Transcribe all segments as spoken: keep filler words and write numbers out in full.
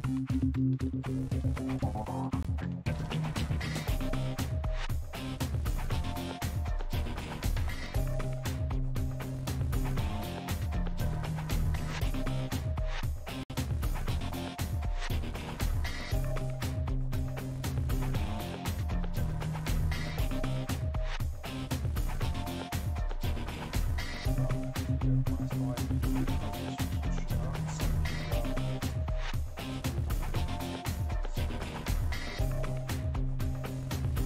Pour l'instant, elle est sur ce chemin, ça me fait pas-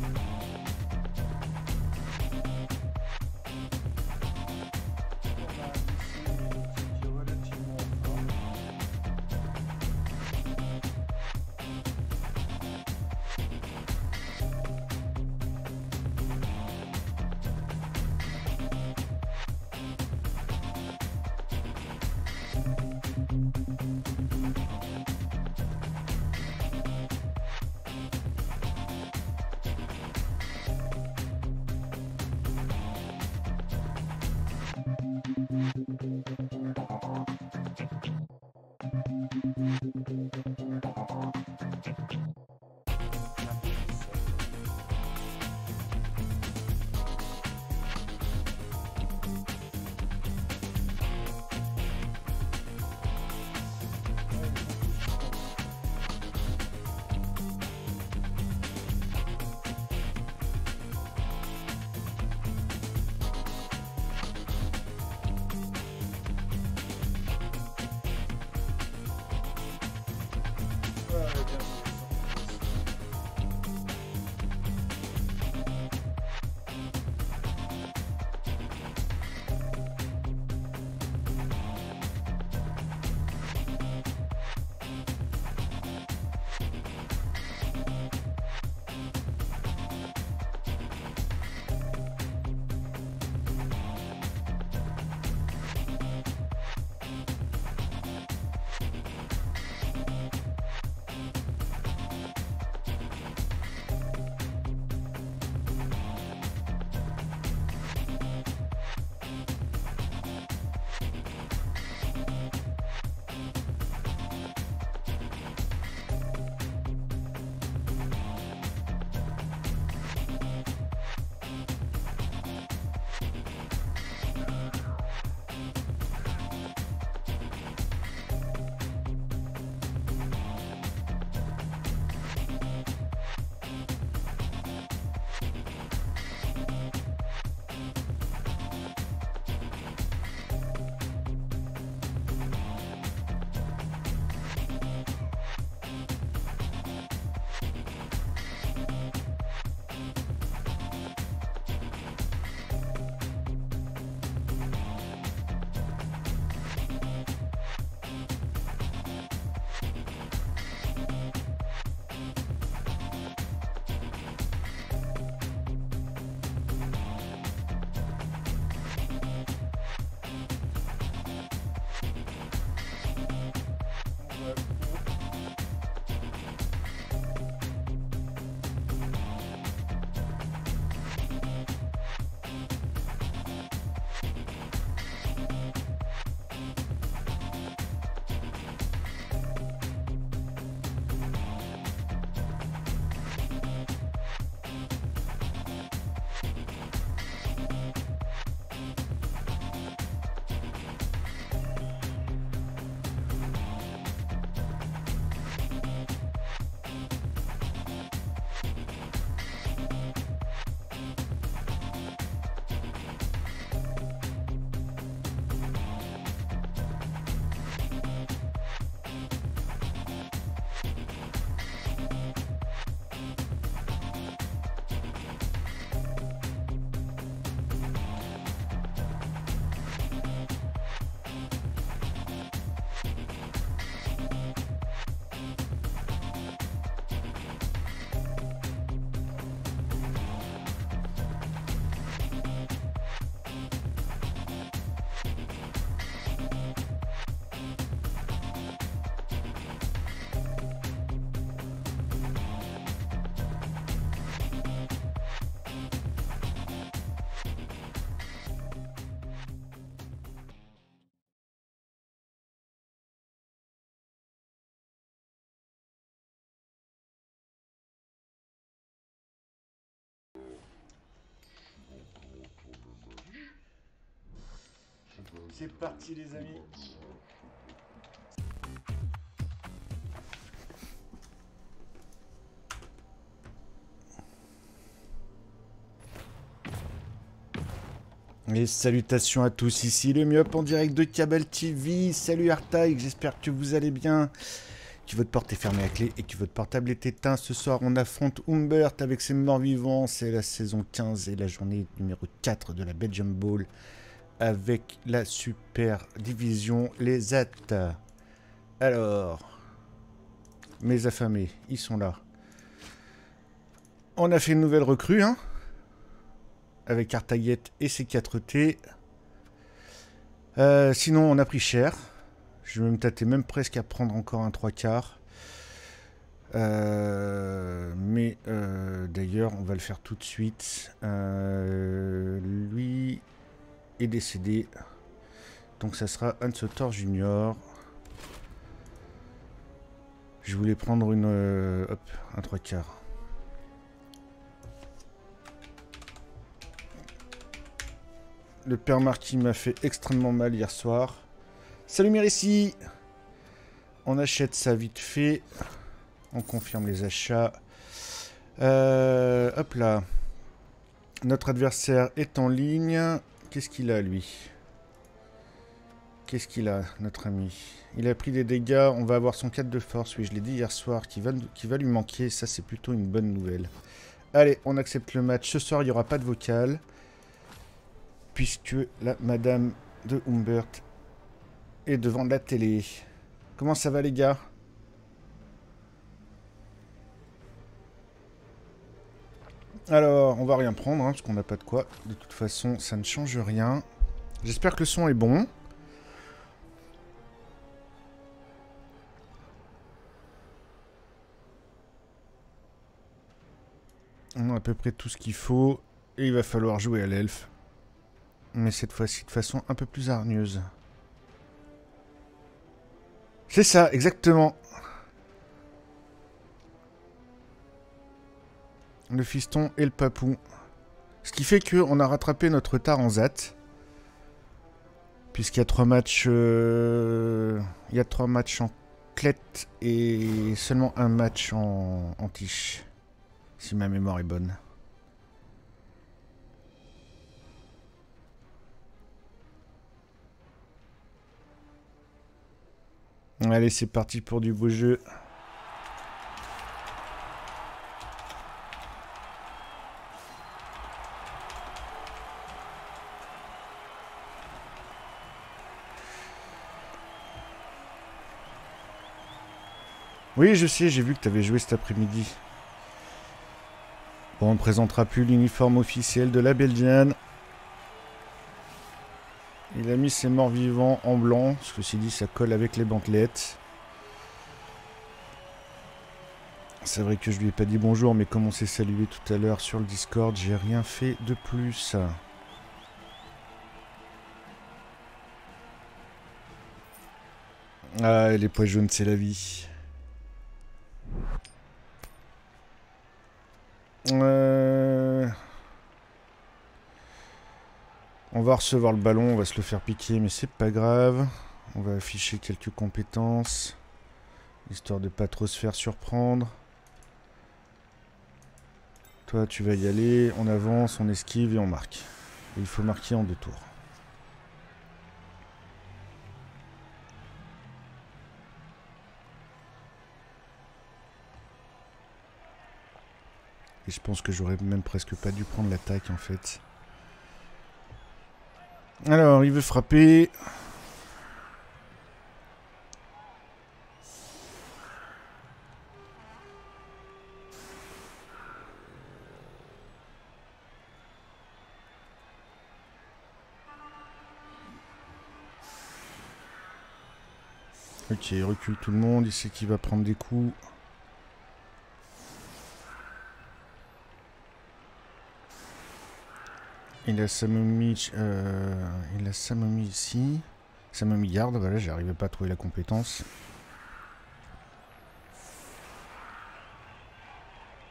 C'est parti les amis. Et salutations à tous, ici le Myop en direct de Cable T V. Salut Artaïk, j'espère que vous allez bien. Que votre porte est fermée à clé et que votre portable est éteint. Ce soir, on affronte Humbert avec ses morts vivants. C'est la saison quinze et la journée numéro quatre de la Belgium Bowl avec la super division les A T. Alors, mes affamés, ils sont là. On a fait une nouvelle recrue, hein, avec Artaïette et ses quatre T. Euh, sinon, on a pris cher. Je vais me tâter même presque à prendre encore un trois quarts. Euh, mais euh, d'ailleurs, on va le faire tout de suite. Euh, lui est décédé. Donc ça sera Hans Sotor Junior. Je voulais prendre une, euh, hop, un trois quarts. Le père Marquis m'a fait extrêmement mal hier soir. Salut Mérissi. On achète ça vite fait. On confirme les achats. Euh, hop là. Notre adversaire est en ligne. Qu'est-ce qu'il a, lui? Qu'est-ce qu'il a, notre ami? Il a pris des dégâts. On va avoir son quatre de force. Oui, je l'ai dit hier soir, qui va, qui va lui manquer. Ça, c'est plutôt une bonne nouvelle. Allez, on accepte le match. Ce soir, il n'y aura pas de vocal. Puisque la madame de Humbert est devant la télé. Comment ça va, les gars? Alors, on va rien prendre, hein, parce qu'on n'a pas de quoi. De toute façon, ça ne change rien. J'espère que le son est bon. On a à peu près tout ce qu'il faut. Et il va falloir jouer à l'elfe. Mais cette fois-ci de façon un peu plus hargneuse. C'est ça, exactement. Le fiston et le papou. Ce qui fait qu'on a rattrapé notre retard en Z A T. Puisqu'il y a trois matchs... Euh, il y a trois matchs en clette et seulement un match en, en tiche. Si ma mémoire est bonne. Allez, c'est parti pour du beau jeu. Oui, je sais, j'ai vu que tu avais joué cet après-midi. Bon, on ne présentera plus l'uniforme officiel de la Belgienne. Il a mis ses morts vivants en blanc. Ceci dit, ça colle avec les bandelettes. C'est vrai que je lui ai pas dit bonjour, mais comme on s'est salué tout à l'heure sur le Discord, j'ai rien fait de plus. Ah, les pois jaunes, c'est la vie. Euh... On va recevoir le ballon, on va se le faire piquer, mais c'est pas grave. On va afficher quelques compétences, histoire de pas trop se faire surprendre. Toi, tu vas y aller, on avance, on esquive et on marque. Et il faut marquer en deux tours. Et je pense que j'aurais même presque pas dû prendre l'attaque en fait. Alors, il veut frapper. Ok, il recule tout le monde, il sait qu'il va prendre des coups. Il a sa momie, euh, il a sa momie ici. Sa momie garde, voilà, j'arrivais pas à trouver la compétence.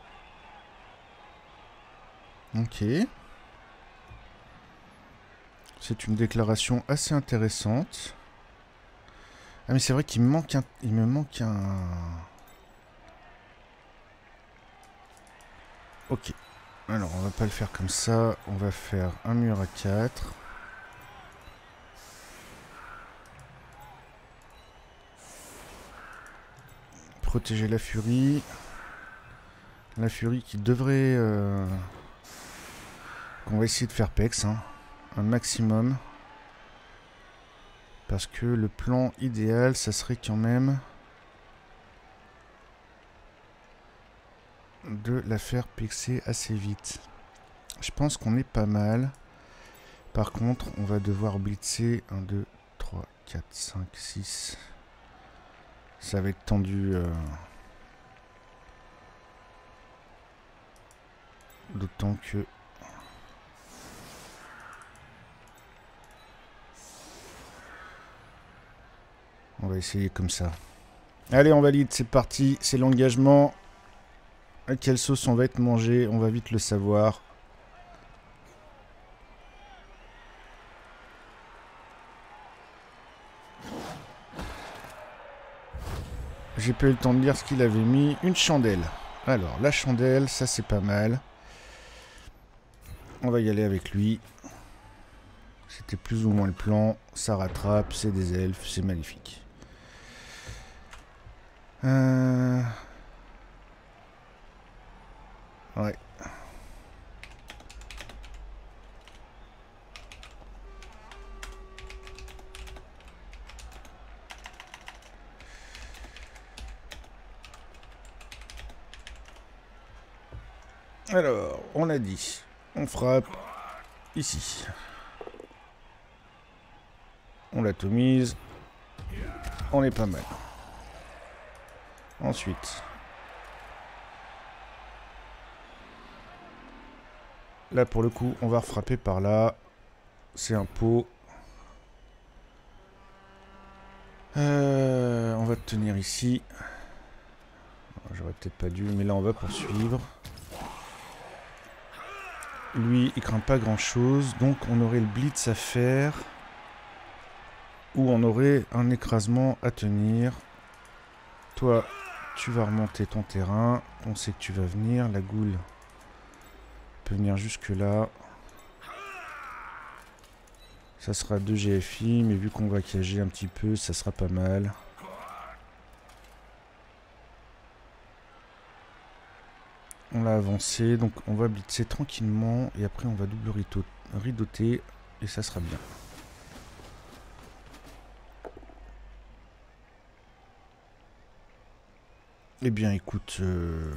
Ok. C'est une déclaration assez intéressante. Ah mais c'est vrai qu'il me manque un... Il me manque un... Ok. Alors on va pas le faire comme ça. On va faire un mur à quatre. Protéger la furie. La furie qui devrait... Euh... qu'on va essayer de faire pex. Hein. Un maximum. Parce que le plan idéal, ça serait quand même... de la faire pexer assez vite. Je pense qu'on est pas mal. Par contre, on va devoir blitzer un, deux, trois, quatre, cinq, six. Ça va être tendu. Euh... D'autant que... On va essayer comme ça. Allez, on valide, c'est parti. C'est l'engagement. À quelle sauce on va être mangé? On va vite le savoir. J'ai pas eu le temps de lire ce qu'il avait mis. Une chandelle. Alors, la chandelle, ça c'est pas mal. On va y aller avec lui. C'était plus ou moins le plan. Ça rattrape, c'est des elfes, c'est magnifique. Euh... Ouais. Alors, on a dit, on frappe ici. On l'atomise. On est pas mal. Ensuite. Là, pour le coup, on va frapper par là. C'est un pot. Euh, on va tenir ici. J'aurais peut-être pas dû, mais là, on va poursuivre. Lui, il craint pas grand-chose. Donc, on aurait le blitz à faire. Ou on aurait un écrasement à tenir. Toi, tu vas remonter ton terrain. On sait que tu vas venir. La goule peut venir jusque là. Ça sera deux G F I, mais vu qu'on va cager un petit peu, ça sera pas mal. On l'a avancé, donc on va blitzer tranquillement. Et après, on va double ridoter. Et ça sera bien. Eh bien, écoute... Euh...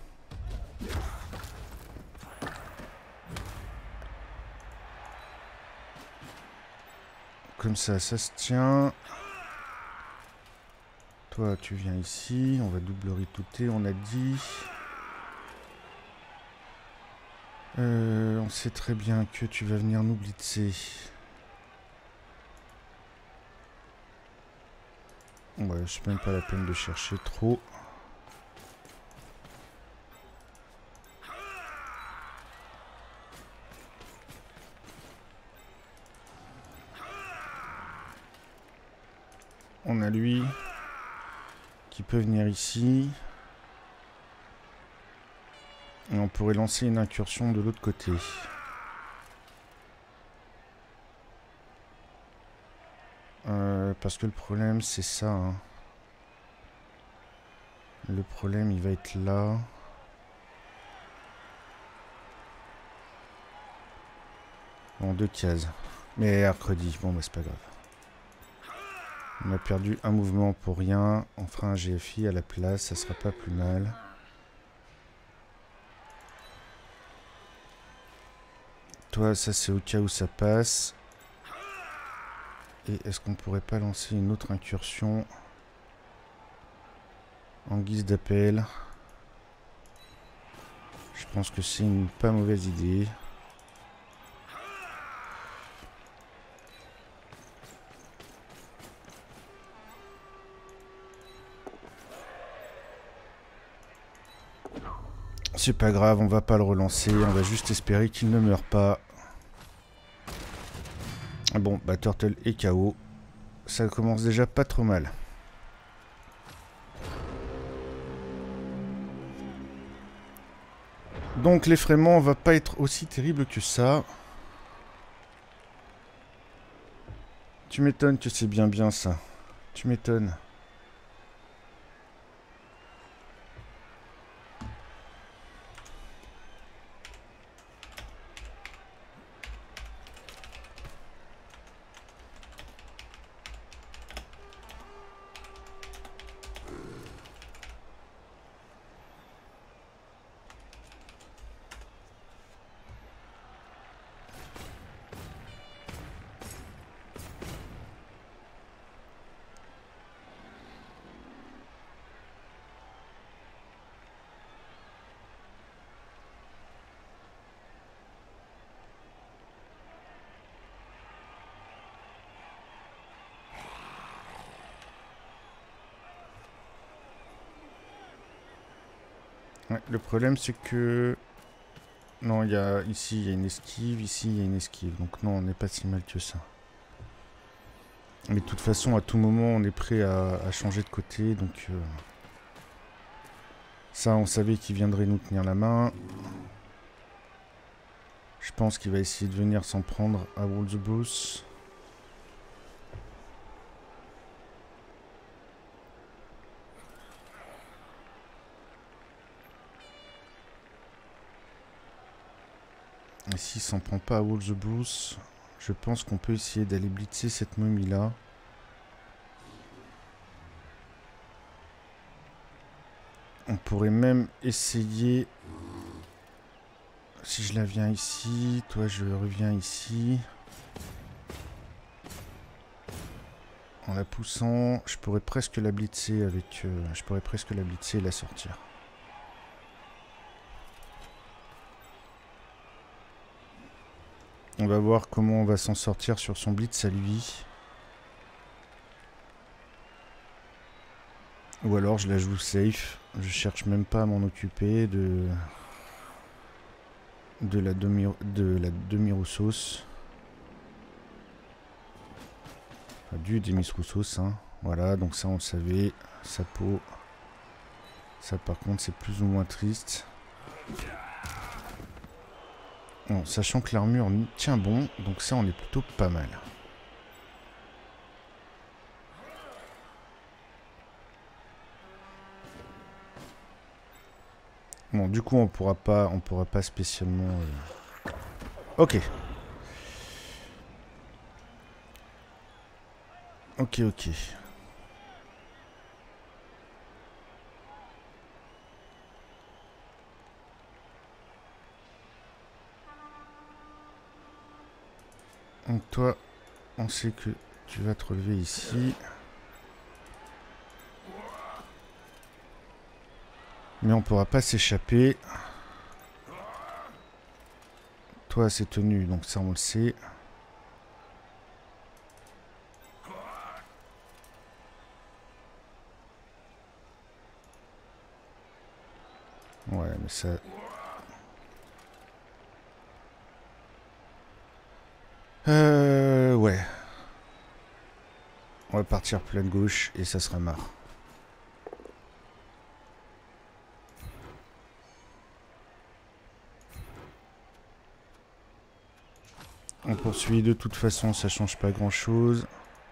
Comme ça, ça se tient. Toi, tu viens ici. On va double ritouter, on a dit. Euh, on sait très bien que tu vas venir nous blitzer. Ouais, c'est même pas la peine de chercher trop. On a lui qui peut venir ici. Et on pourrait lancer une incursion de l'autre côté. Euh, parce que le problème, c'est ça. Hein. Le problème, il va être là. Bon, deux cases. Mais mercredi, bon, bah, c'est pas grave. On a perdu un mouvement pour rien. On fera un G F I à la place, ça sera pas plus mal. Toi, ça c'est au cas où ça passe. Et est-ce qu'on pourrait pas lancer une autre incursion en guise d'appel? Je pense que c'est une pas mauvaise idée. C'est pas grave, on va pas le relancer, on va juste espérer qu'il ne meure pas. Bon, bah Turtle est K O. Ça commence déjà pas trop mal. Donc l'effraiement va pas être aussi terrible que ça. Tu m'étonnes que c'est bien bien ça. Tu m'étonnes. Ouais, le problème c'est que... Non, il y a... ici il y a une esquive, ici il y a une esquive. Donc non, on n'est pas si mal que ça. Mais de toute façon, à tout moment, on est prêt à, à changer de côté. Donc euh... ça, on savait qu'il viendrait nous tenir la main. Je pense qu'il va essayer de venir s'en prendre à Wolzebus. Et s'il s'en prend pas à Wolzebus, je pense qu'on peut essayer d'aller blitzer cette momie-là. On pourrait même essayer... Si je la viens ici, toi je reviens ici. En la poussant, je pourrais presque la blitzer avec... Euh, je pourrais presque la blitzer et la sortir. On va voir comment on va s'en sortir sur son blitz à lui. Ou alors je la joue safe. Je cherche même pas à m'en occuper de... De la demi... De la demi-roussos. Enfin, du Demis-Roussos, hein. Voilà, donc ça on le savait. Sa peau... Ça par contre c'est plus ou moins triste. Bon, sachant que l'armure tient bon, donc ça on est plutôt pas mal. Bon, du coup on pourra pas, on pourra pas spécialement. Euh... Ok. Ok, ok. Donc toi, on sait que tu vas te relever ici. Mais on pourra pas s'échapper. Toi, c'est tenu, donc ça on le sait. Ouais, mais ça... Euh... Ouais. On va partir pleine gauche et ça sera marre. On poursuit, de toute façon ça change pas grand chose.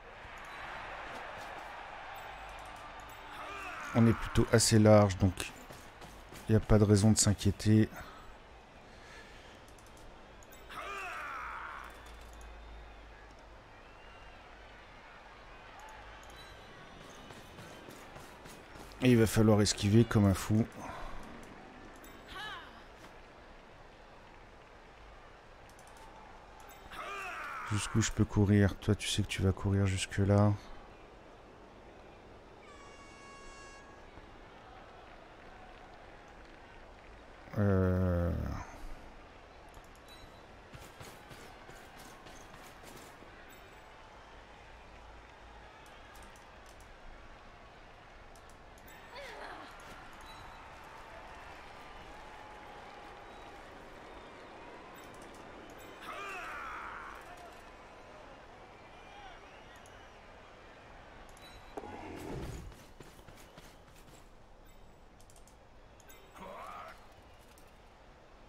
On est plutôt assez large, donc il n'y a pas de raison de s'inquiéter. Et il va falloir esquiver comme un fou. Jusqu'où je peux courir? Toi, tu sais que tu vas courir jusque là. Euh...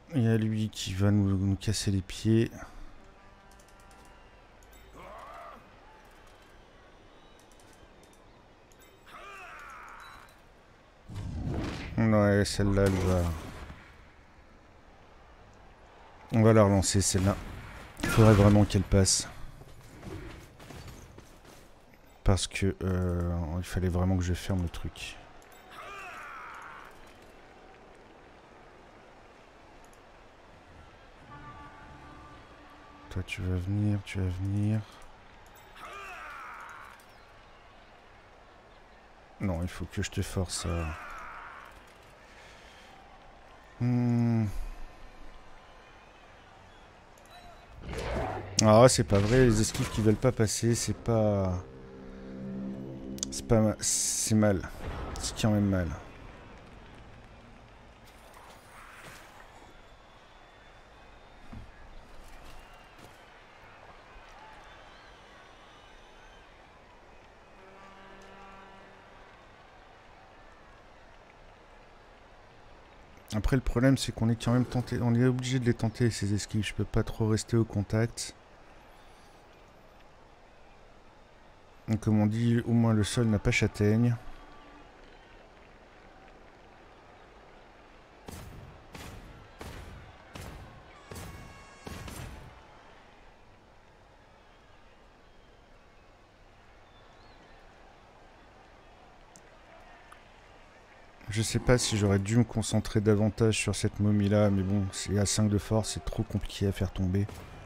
Il y a lui qui va nous, nous casser les pieds. Ouais, celle-là, elle va... On va la relancer, celle-là. Il faudrait vraiment qu'elle passe. Parce que euh, il fallait vraiment que je ferme le truc. Toi, tu vas venir, tu vas venir. Non, il faut que je te force à... Hmm. Ah, c'est pas vrai, les esquives qui veulent pas passer, c'est pas... C'est pas... ma- C'est mal. C'est quand même mal. Après, le problème, c'est qu'on est quand même tenté... On est obligé de les tenter, ces esquives. Je peux pas trop rester au contact. Donc, comme on dit, au moins le sol n'a pas châtaigne. Je sais pas si j'aurais dû me concentrer davantage sur cette momie là, mais bon, c'est à cinq de force, c'est trop compliqué à faire tomber.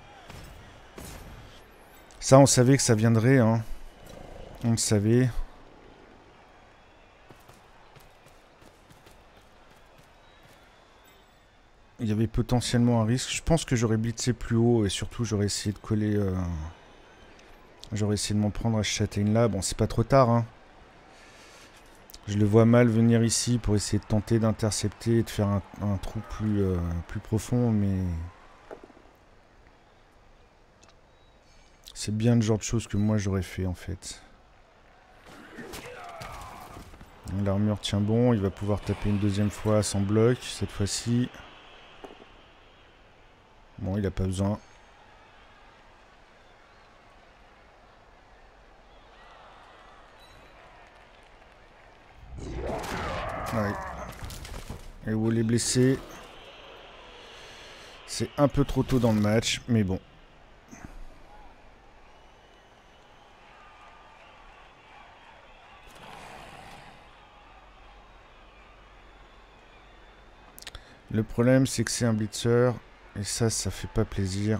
Ça, on savait que ça viendrait, hein. On le savait. Il y avait potentiellement un risque. Je pense que j'aurais blitzé plus haut et surtout j'aurais essayé de coller... Euh... J'aurais essayé de m'en prendre à ce châtaigne là. Bon, c'est pas trop tard, hein. Je le vois mal venir ici pour essayer de tenter d'intercepter et de faire un, un trou plus, euh, plus profond, mais... C'est bien le genre de choses que moi j'aurais fait en fait. L'armure tient bon, il va pouvoir taper une deuxième fois sans bloc, cette fois-ci. Bon, il a pas besoin. Ouais. Et où il est blessé. C'est un peu trop tôt dans le match, mais bon. Le problème, c'est que c'est un blitzer. Et ça, ça fait pas plaisir.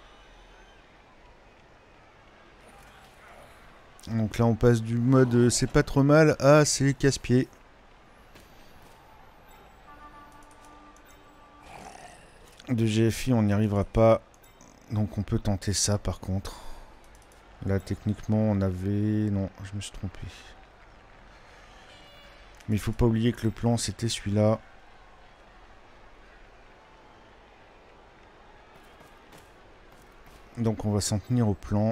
Donc là, on passe du mode euh, c'est pas trop mal à c'est casse-pied. De G F I, on n'y arrivera pas. Donc on peut tenter ça par contre. Là, techniquement, on avait... Non, je me suis trompé. Mais il faut pas oublier que le plan, c'était celui-là. Donc on va s'en tenir au plan.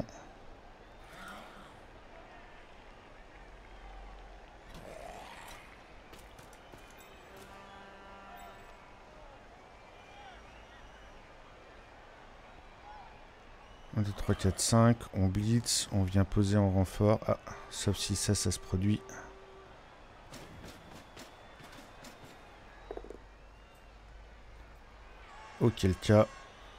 un, deux, trois, quatre, cinq. On blitz. On vient poser en renfort. Ah, sauf si ça, ça se produit. Auquel cas...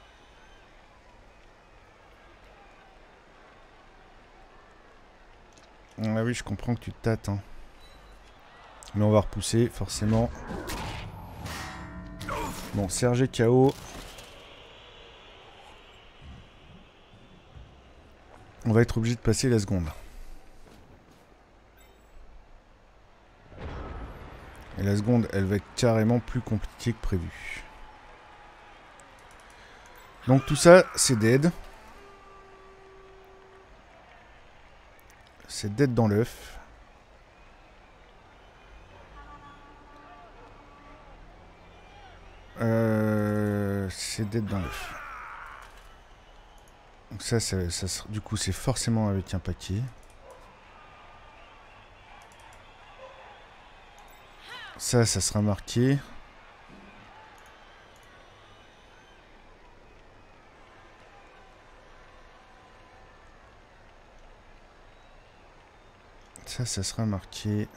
Ah oui, je comprends que tu te tâtes. Hein. Mais on va repousser, forcément. Bon, Serge K O. On va être obligé de passer la seconde. Et la seconde, elle va être carrément plus compliquée que prévu. Donc tout ça, c'est dead. C'est dead dans l'œuf. Euh, c'est dead dans l'œuf. Donc ça, ça, ça, du coup, c'est forcément avec un paquet. Ça, ça sera marqué. ça, ça sera marqué.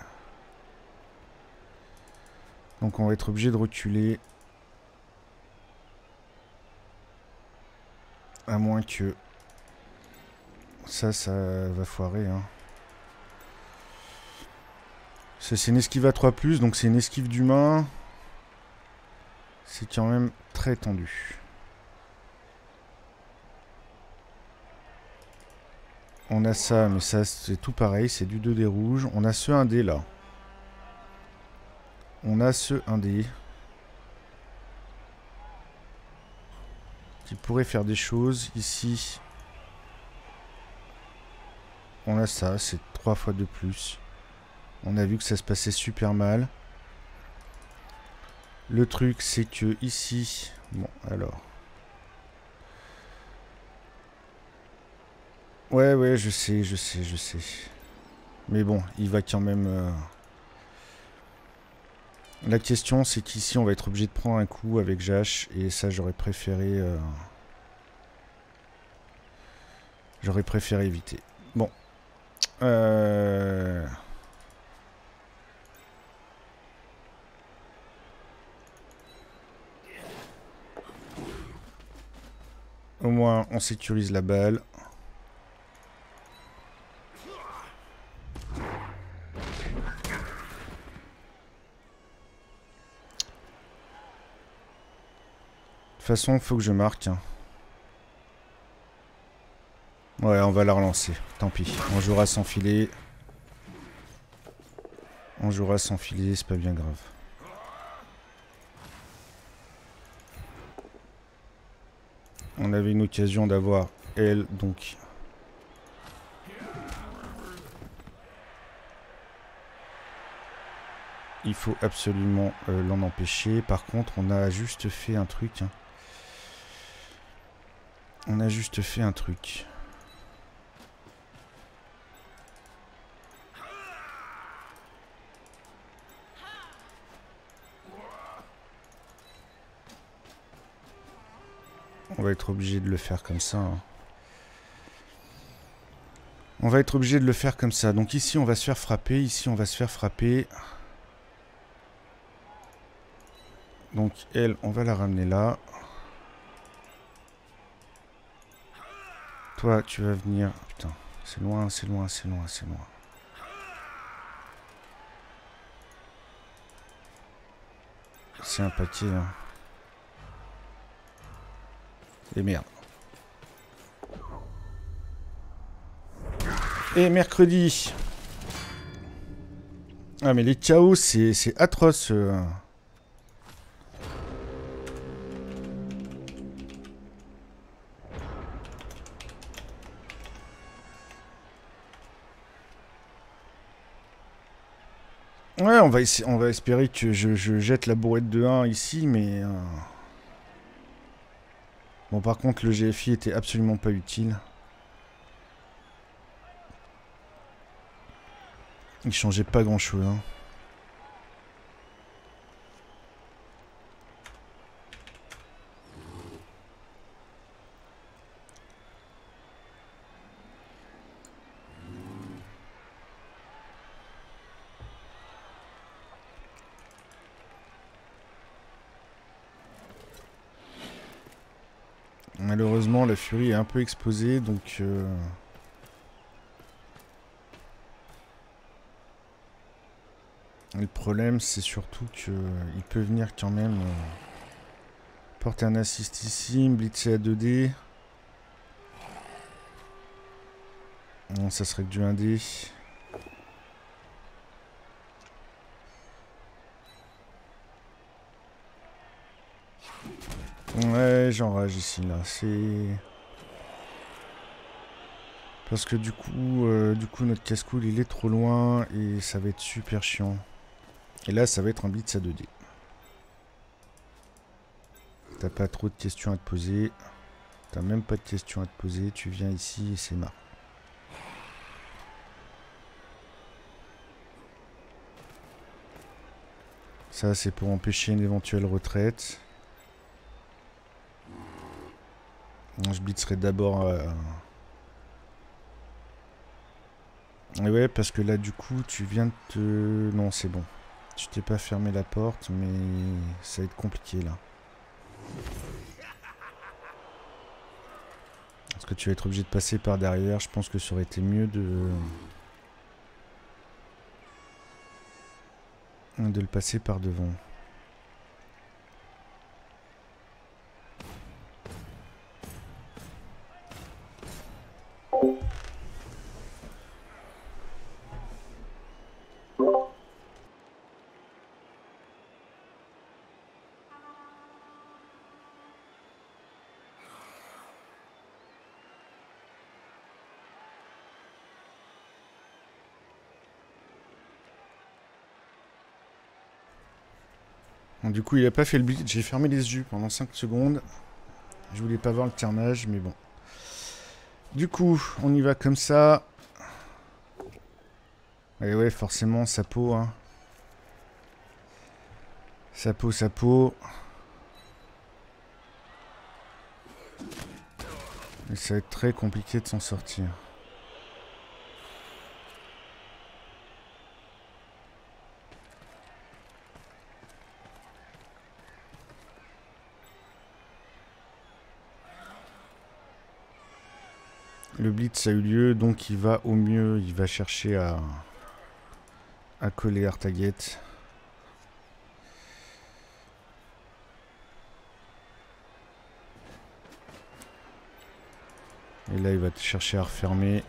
Donc on va être obligé de reculer. À moins que... Ça, ça va foirer. Hein. C'est une esquive à trois plus, donc c'est une esquive d'humain. C'est quand même très tendu. On a ça, mais ça c'est tout pareil, c'est du deux dés rouge. On a ce un dé là. On a ce un dé. Qui pourrait faire des choses. Ici, on a ça, c'est trois fois de plus. On a vu que ça se passait super mal. Le truc, c'est que ici... Bon, alors... Ouais, ouais, je sais, je sais, je sais. Mais bon, il va quand même... Euh... La question, c'est qu'ici, on va être obligé de prendre un coup avec Jash. Et ça, j'aurais préféré... Euh... J'aurais préféré éviter. Bon. Euh... Au moins, on sécurise la balle. De toute façon, il faut que je marque. Hein. Ouais, on va la relancer. Tant pis. On jouera sans filet. On jouera sans filet, c'est pas bien grave. On avait une occasion d'avoir elle, donc... Il faut absolument euh, l'en empêcher. Par contre, on a juste fait un truc. Hein. On a juste fait un truc. On va être obligé de le faire comme ça. Hein. On va être obligé de le faire comme ça. Donc ici, on va se faire frapper. Ici, on va se faire frapper. Donc elle, on va la ramener là. Toi, tu vas venir... Putain, c'est loin, c'est loin, c'est loin, c'est loin. C'est un paquet. Hein. Et merde. Et mercredi. Ah mais les chaos, c'est atroce. Euh. Ouais, on va, on va espérer que je, je jette la bourrette de un ici, mais... Euh... Bon, par contre, le G F I était absolument pas utile. Il changeait pas grand-chose. Hein. Malheureusement, la Furie est un peu exposée, donc... Euh... Le problème, c'est surtout qu'il peut venir quand même... Euh... Porter un assist ici, me blitzer à deux dés. Non, ça serait que du un dé. Ouais, j'enrage ici, là. C'est... Parce que du coup, euh, du coup, notre casse-coule, il est trop loin et ça va être super chiant. Et là, ça va être un blitz à deux dés. T'as pas trop de questions à te poser. T'as même pas de questions à te poser. Tu viens ici et c'est marrant. Ça, c'est pour empêcher une éventuelle retraite. Je blitzerai d'abord... Euh... Et ouais, parce que là, du coup, tu viens de te... Non, c'est bon. Tu t'es pas fermé la porte, mais ça va être compliqué, là. Parce que tu vas être obligé de passer par derrière. Je pense que ça aurait été mieux de... de le passer par devant. Donc, du coup, il a pas fait le blitz. J'ai fermé les yeux pendant cinq secondes. Je voulais pas voir le carnage, mais bon. Du coup, on y va comme ça. Et ouais, forcément, sa peau, hein. Sa peau, sa peau. Et ça va être très compliqué de s'en sortir. Le blitz a eu lieu, donc il va au mieux, il va chercher à, à coller Artaget. Et là, il va chercher à refermer.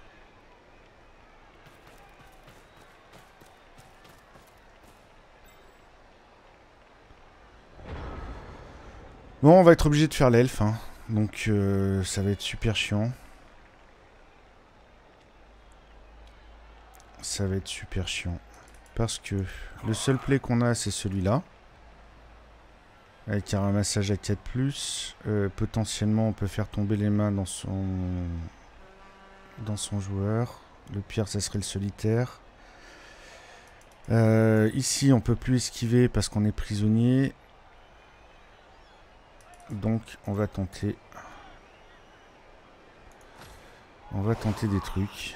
Bon, on va être obligé de faire l'elfe, hein. Donc euh, ça va être super chiant. Ça va être super chiant. Parce que le seul play qu'on a, c'est celui-là. Avec un ramassage à quatre plus. Euh, potentiellement, on peut faire tomber les mains dans son... dans son joueur. Le pire, ça serait le solitaire. Euh, ici, on peut plus esquiver parce qu'on est prisonnier. Donc, on va tenter... On va tenter des trucs.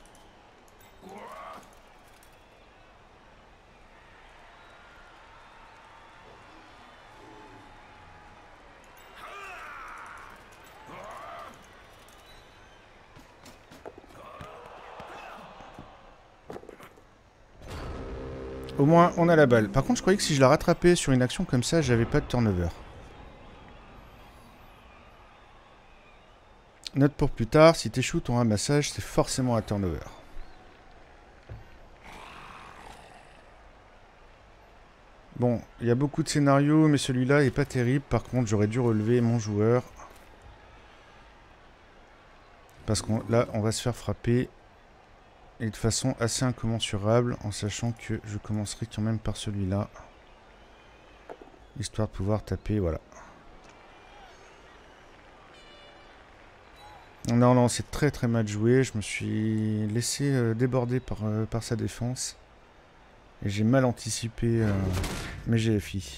Au moins, on a la balle. Par contre, je croyais que si je la rattrapais sur une action comme ça, j'avais pas de turnover. Note pour plus tard, si t'échoues ton ramassage, c'est forcément un turnover. Bon, il y a beaucoup de scénarios, mais celui-là est pas terrible. Par contre, j'aurais dû relever mon joueur. Parce que là, on va se faire frapper. Et de façon assez incommensurable, en sachant que je commencerai quand même par celui-là. Histoire de pouvoir taper, voilà. Non, non, c'est très très mal joué. Je me suis laissé euh, déborder par, euh, par sa défense. Et j'ai mal anticipé euh, mes G F I.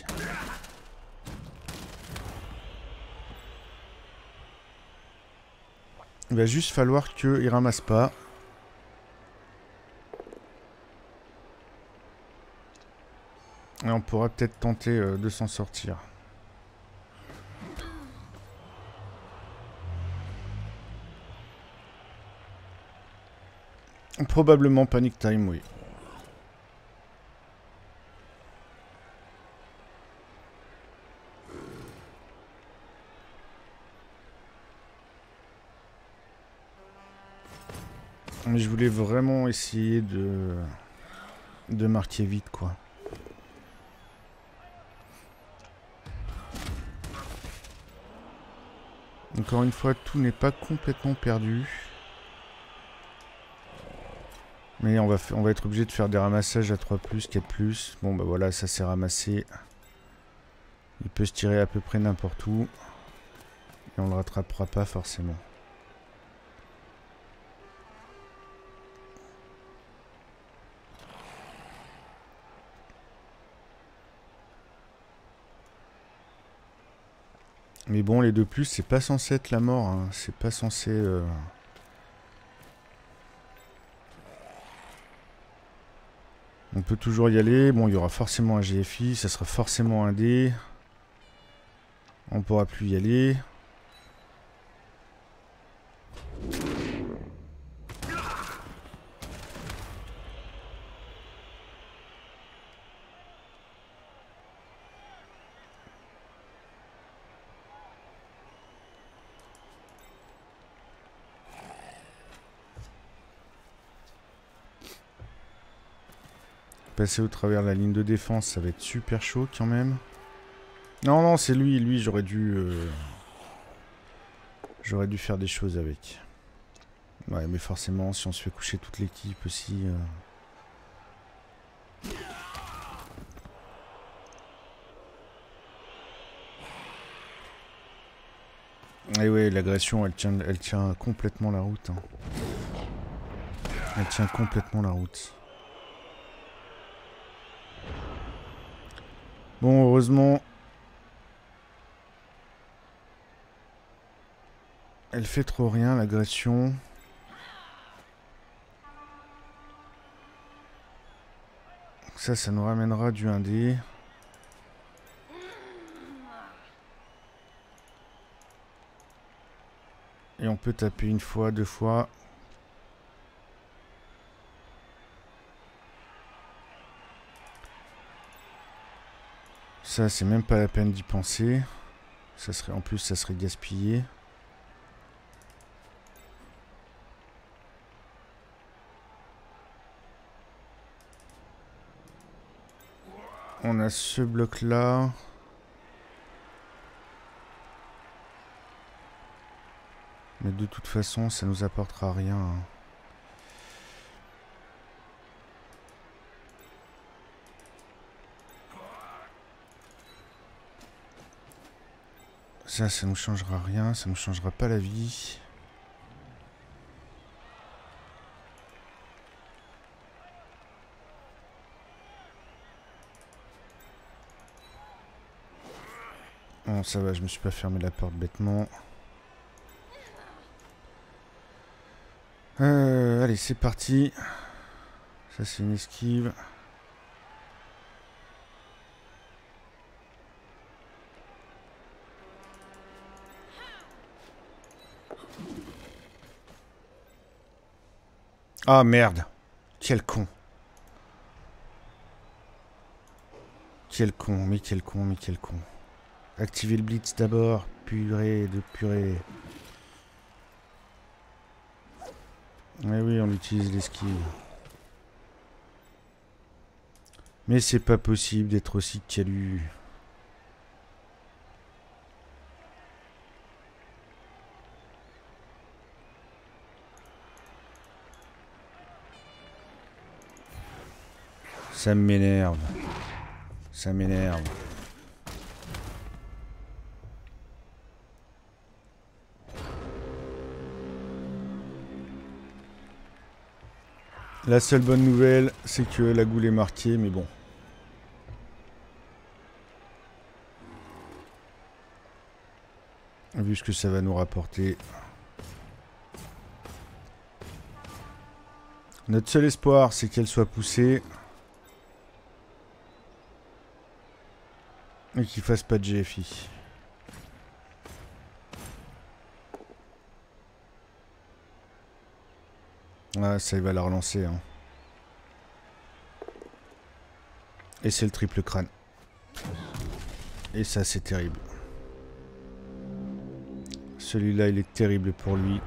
Il va juste falloir qu'il ramasse pas. Et on pourra peut-être tenter euh, de s'en sortir. Probablement Panic Time, oui. Mais je voulais vraiment essayer de, de marquer vite, quoi. Encore une fois, tout n'est pas complètement perdu. Mais on va, on va être obligé de faire des ramassages à trois plus, quatre plus. Bon, bah voilà, ça s'est ramassé. Il peut se tirer à peu près n'importe où. Et on le rattrapera pas forcément. Mais bon, les deux plus, c'est pas censé être la mort. Hein. C'est pas censé... Euh... On peut toujours y aller. Bon, il y aura forcément un G F I. Ça sera forcément un D. On pourra plus y aller. Passer au travers de la ligne de défense, ça va être super chaud quand même. Non, non, c'est lui. Lui, j'aurais dû... Euh... J'aurais dû faire des choses avec. Ouais, mais forcément, si on se fait coucher toute l'équipe aussi... Euh... Et ouais, l'agression, elle tient, elle tient complètement la route. Hein. Elle tient complètement la route. Bon, heureusement... Elle fait trop rien, l'agression. Ça, ça nous ramènera du un D. Et on peut taper une fois, deux fois. Ça, c'est même pas la peine d'y penser. Ça serait, en plus, ça serait gaspillé. On a ce bloc-là. Mais de toute façon, ça nous apportera rien. Hein. Ça, ça nous changera rien. Ça nous changera pas la vie. Bon, ça va, je me suis pas fermé la porte bêtement. Euh, allez, c'est parti. Ça, c'est une esquive. Ah, merde. Quel con. Quel con, mais quel con, mais quel con. Activer le blitz d'abord. Purée de purée. Oui, oui, on utilise l'esquive. Mais c'est pas possible d'être aussi calu. Ça m'énerve. Ça m'énerve. La seule bonne nouvelle, c'est que la goule est marquée, mais bon. Vu ce que ça va nous rapporter. Notre seul espoir, c'est qu'elle soit poussée. Et qu'il fasse pas de G F I. Ah, ça, il va la relancer. Hein. Et c'est le triple crâne. Et ça, c'est terrible. Celui-là, il est terrible pour lui.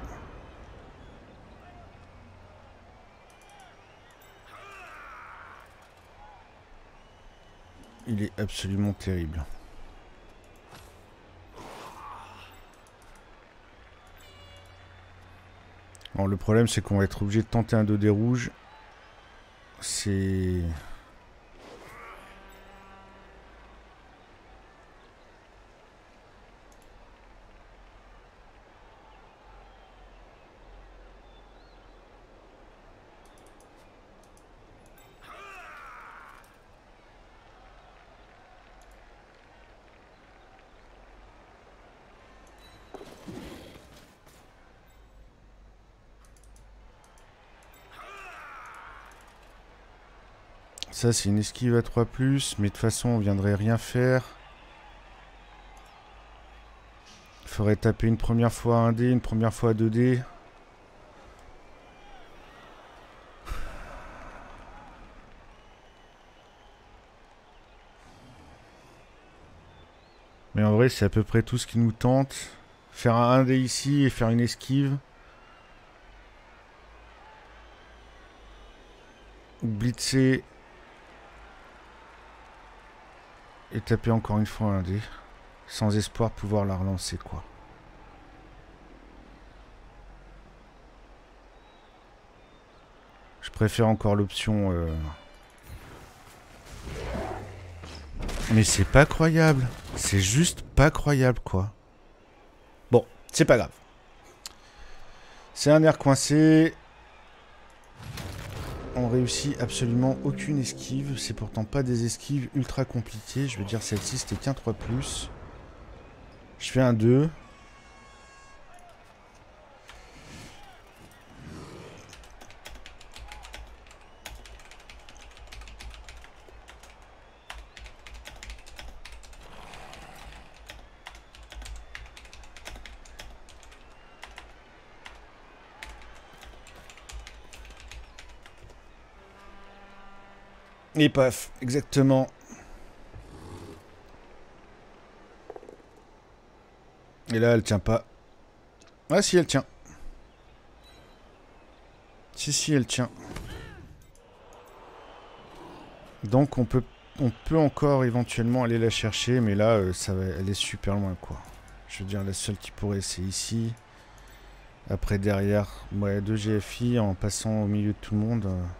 Il est absolument terrible. Bon, le problème, c'est qu'on va être obligé de tenter un deux dés rouge. C'est... Ça, c'est une esquive à trois plus, mais de toute façon, on viendrait rien faire. Il faudrait taper une première fois un dé, une première fois deux dés. Mais en vrai, c'est à peu près tout ce qui nous tente. Faire un un dé ici et faire une esquive. Blitzer. Et taper encore une fois un dé. Sans espoir de pouvoir la relancer, quoi. Je préfère encore l'option... Euh... Mais c'est pas croyable. C'est juste pas croyable, quoi. Bon, c'est pas grave. C'est un air coincé. On réussit absolument aucune esquive. C'est pourtant pas des esquives ultra compliquées. Je veux dire, celle-ci, c'était qu'un trois plus. Je fais un deux. Et paf, exactement. Et là, elle tient pas. Ah si, elle tient. Si, si, elle tient. Donc on peut, on peut encore éventuellement aller la chercher, mais là, euh, ça va, elle est super loin, quoi. Je veux dire, la seule qui pourrait, c'est ici. Après, derrière, ouais, deux G F I en passant au milieu de tout le monde. Euh...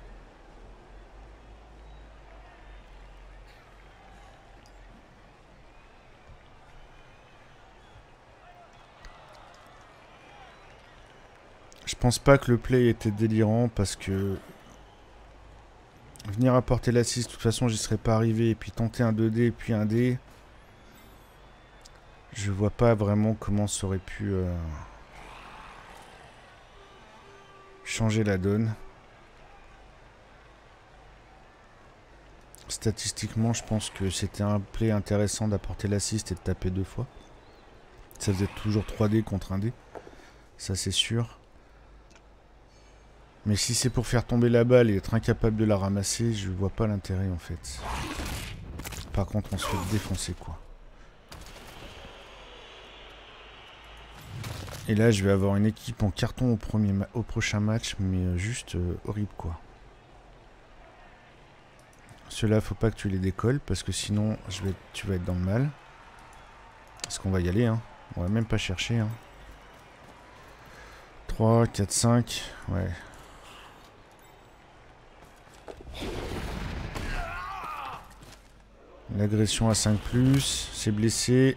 Je pense pas que le play était délirant parce que venir apporter l'assist, de toute façon j'y serais pas arrivé, et puis tenter un deux dés puis un dé, je vois pas vraiment comment ça aurait pu euh, changer la donne. Statistiquement, je pense que c'était un play intéressant d'apporter l'assist et de taper deux fois. Ça faisait toujours trois dés contre un dé, ça c'est sûr. Mais si c'est pour faire tomber la balle et être incapable de la ramasser, je vois pas l'intérêt en fait. Par contre, on se fait défoncer, quoi. Et là, je vais avoir une équipe en carton au, premier au prochain match, mais juste euh, horrible, quoi. Ceux-là, faut pas que tu les décolles, parce que sinon, je vais, tu vas être dans le mal. Est-ce qu'on va y aller, hein? On va même pas chercher, hein. trois, quatre, cinq, ouais. L'agression à cinq plus, c'est blessé.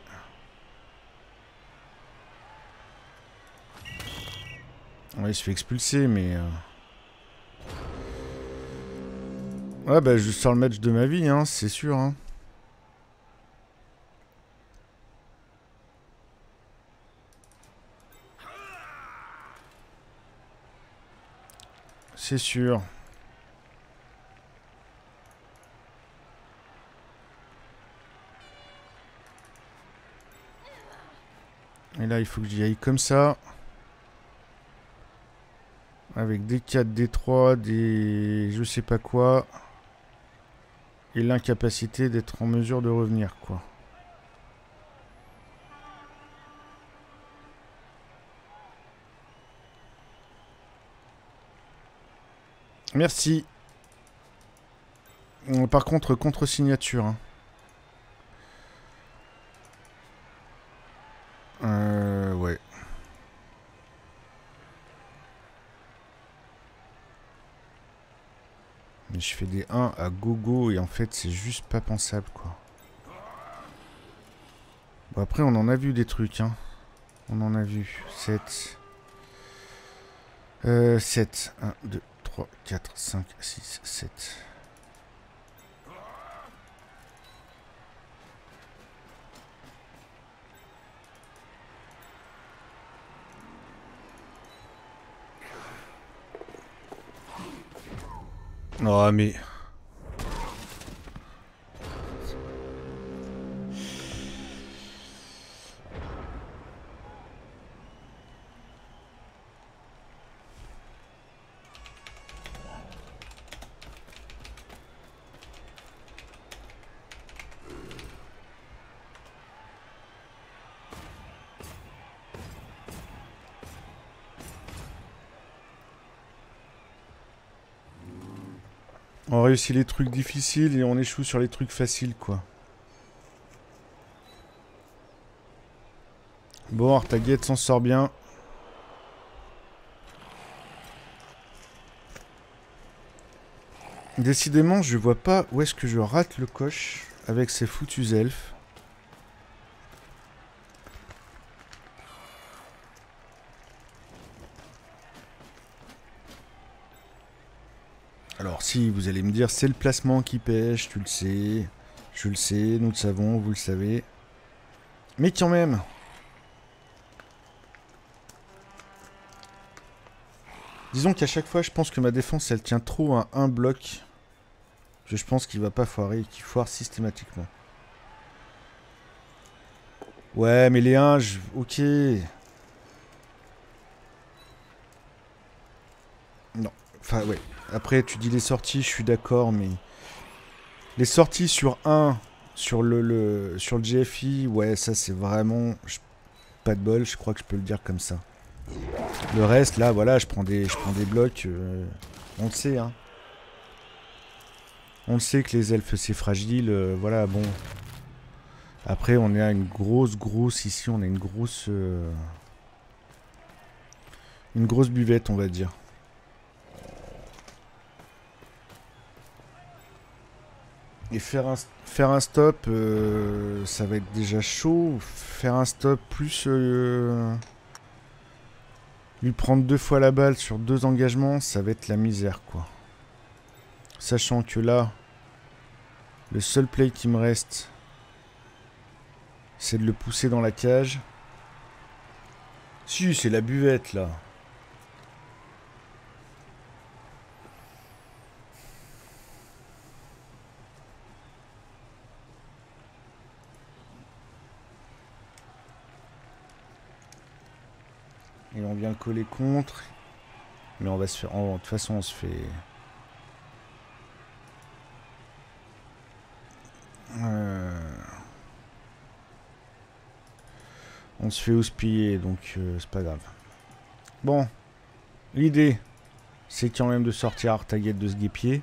Ouais, il se fait expulser, mais... Euh... Ouais, bah, je sors le match de ma vie, hein, c'est sûr, hein. C'est sûr. Et là, il faut que j'y aille comme ça. Avec des quatre, des trois, des... je sais pas quoi. Et l'incapacité d'être en mesure de revenir, quoi. Merci. Par contre, contre-signature. Hein. Euh... Ouais. Mais je fais des un à gogo et en fait c'est juste pas pensable, quoi. Bon, après on en a vu des trucs, hein. On en a vu. sept. Euh, sept. un, deux, trois, quatre, cinq, six, sept. Oh mais... On réussit les trucs difficiles et on échoue sur les trucs faciles, quoi. Bon, Artaguette s'en sort bien. Décidément, je vois pas où est-ce que je rate le coche avec ces foutus elfes. Alors si, vous allez me dire, c'est le placement qui pêche, tu le sais. Je le sais, nous le savons, vous le savez. Mais quand même. Disons qu'à chaque fois, je pense que ma défense, elle tient trop à un bloc. Que je pense qu'il va pas foirer et qu'il foire systématiquement. Ouais, mais les uns, je... ok. Non, enfin ouais. Après, tu dis les sorties, je suis d'accord, mais... Les sorties sur un, sur le, le, sur le G F I, ouais, ça c'est vraiment... Je... Pas de bol, je crois que je peux le dire comme ça. Le reste, là, voilà, je prends des, je prends des blocs. Euh, on le sait, hein. On le sait que les elfes, c'est fragile. Euh, voilà, bon. Après, on est à une grosse, grosse... Ici, on a une grosse... Euh, une grosse buvette, on va dire. Et faire un, faire un stop, euh, ça va être déjà chaud. Faire un stop plus... Euh, lui prendre deux fois la balle sur deux engagements, ça va être la misère, quoi. Sachant que là, le seul play qui me reste, c'est de le pousser dans la cage. Si, c'est la buvette, là. Et on vient coller contre. Mais on va se faire... De toute façon, on se fait... Euh... On se fait houspiller, donc euh, c'est pas grave. Bon. L'idée, c'est quand même de sortir Artaguette de ce guépier.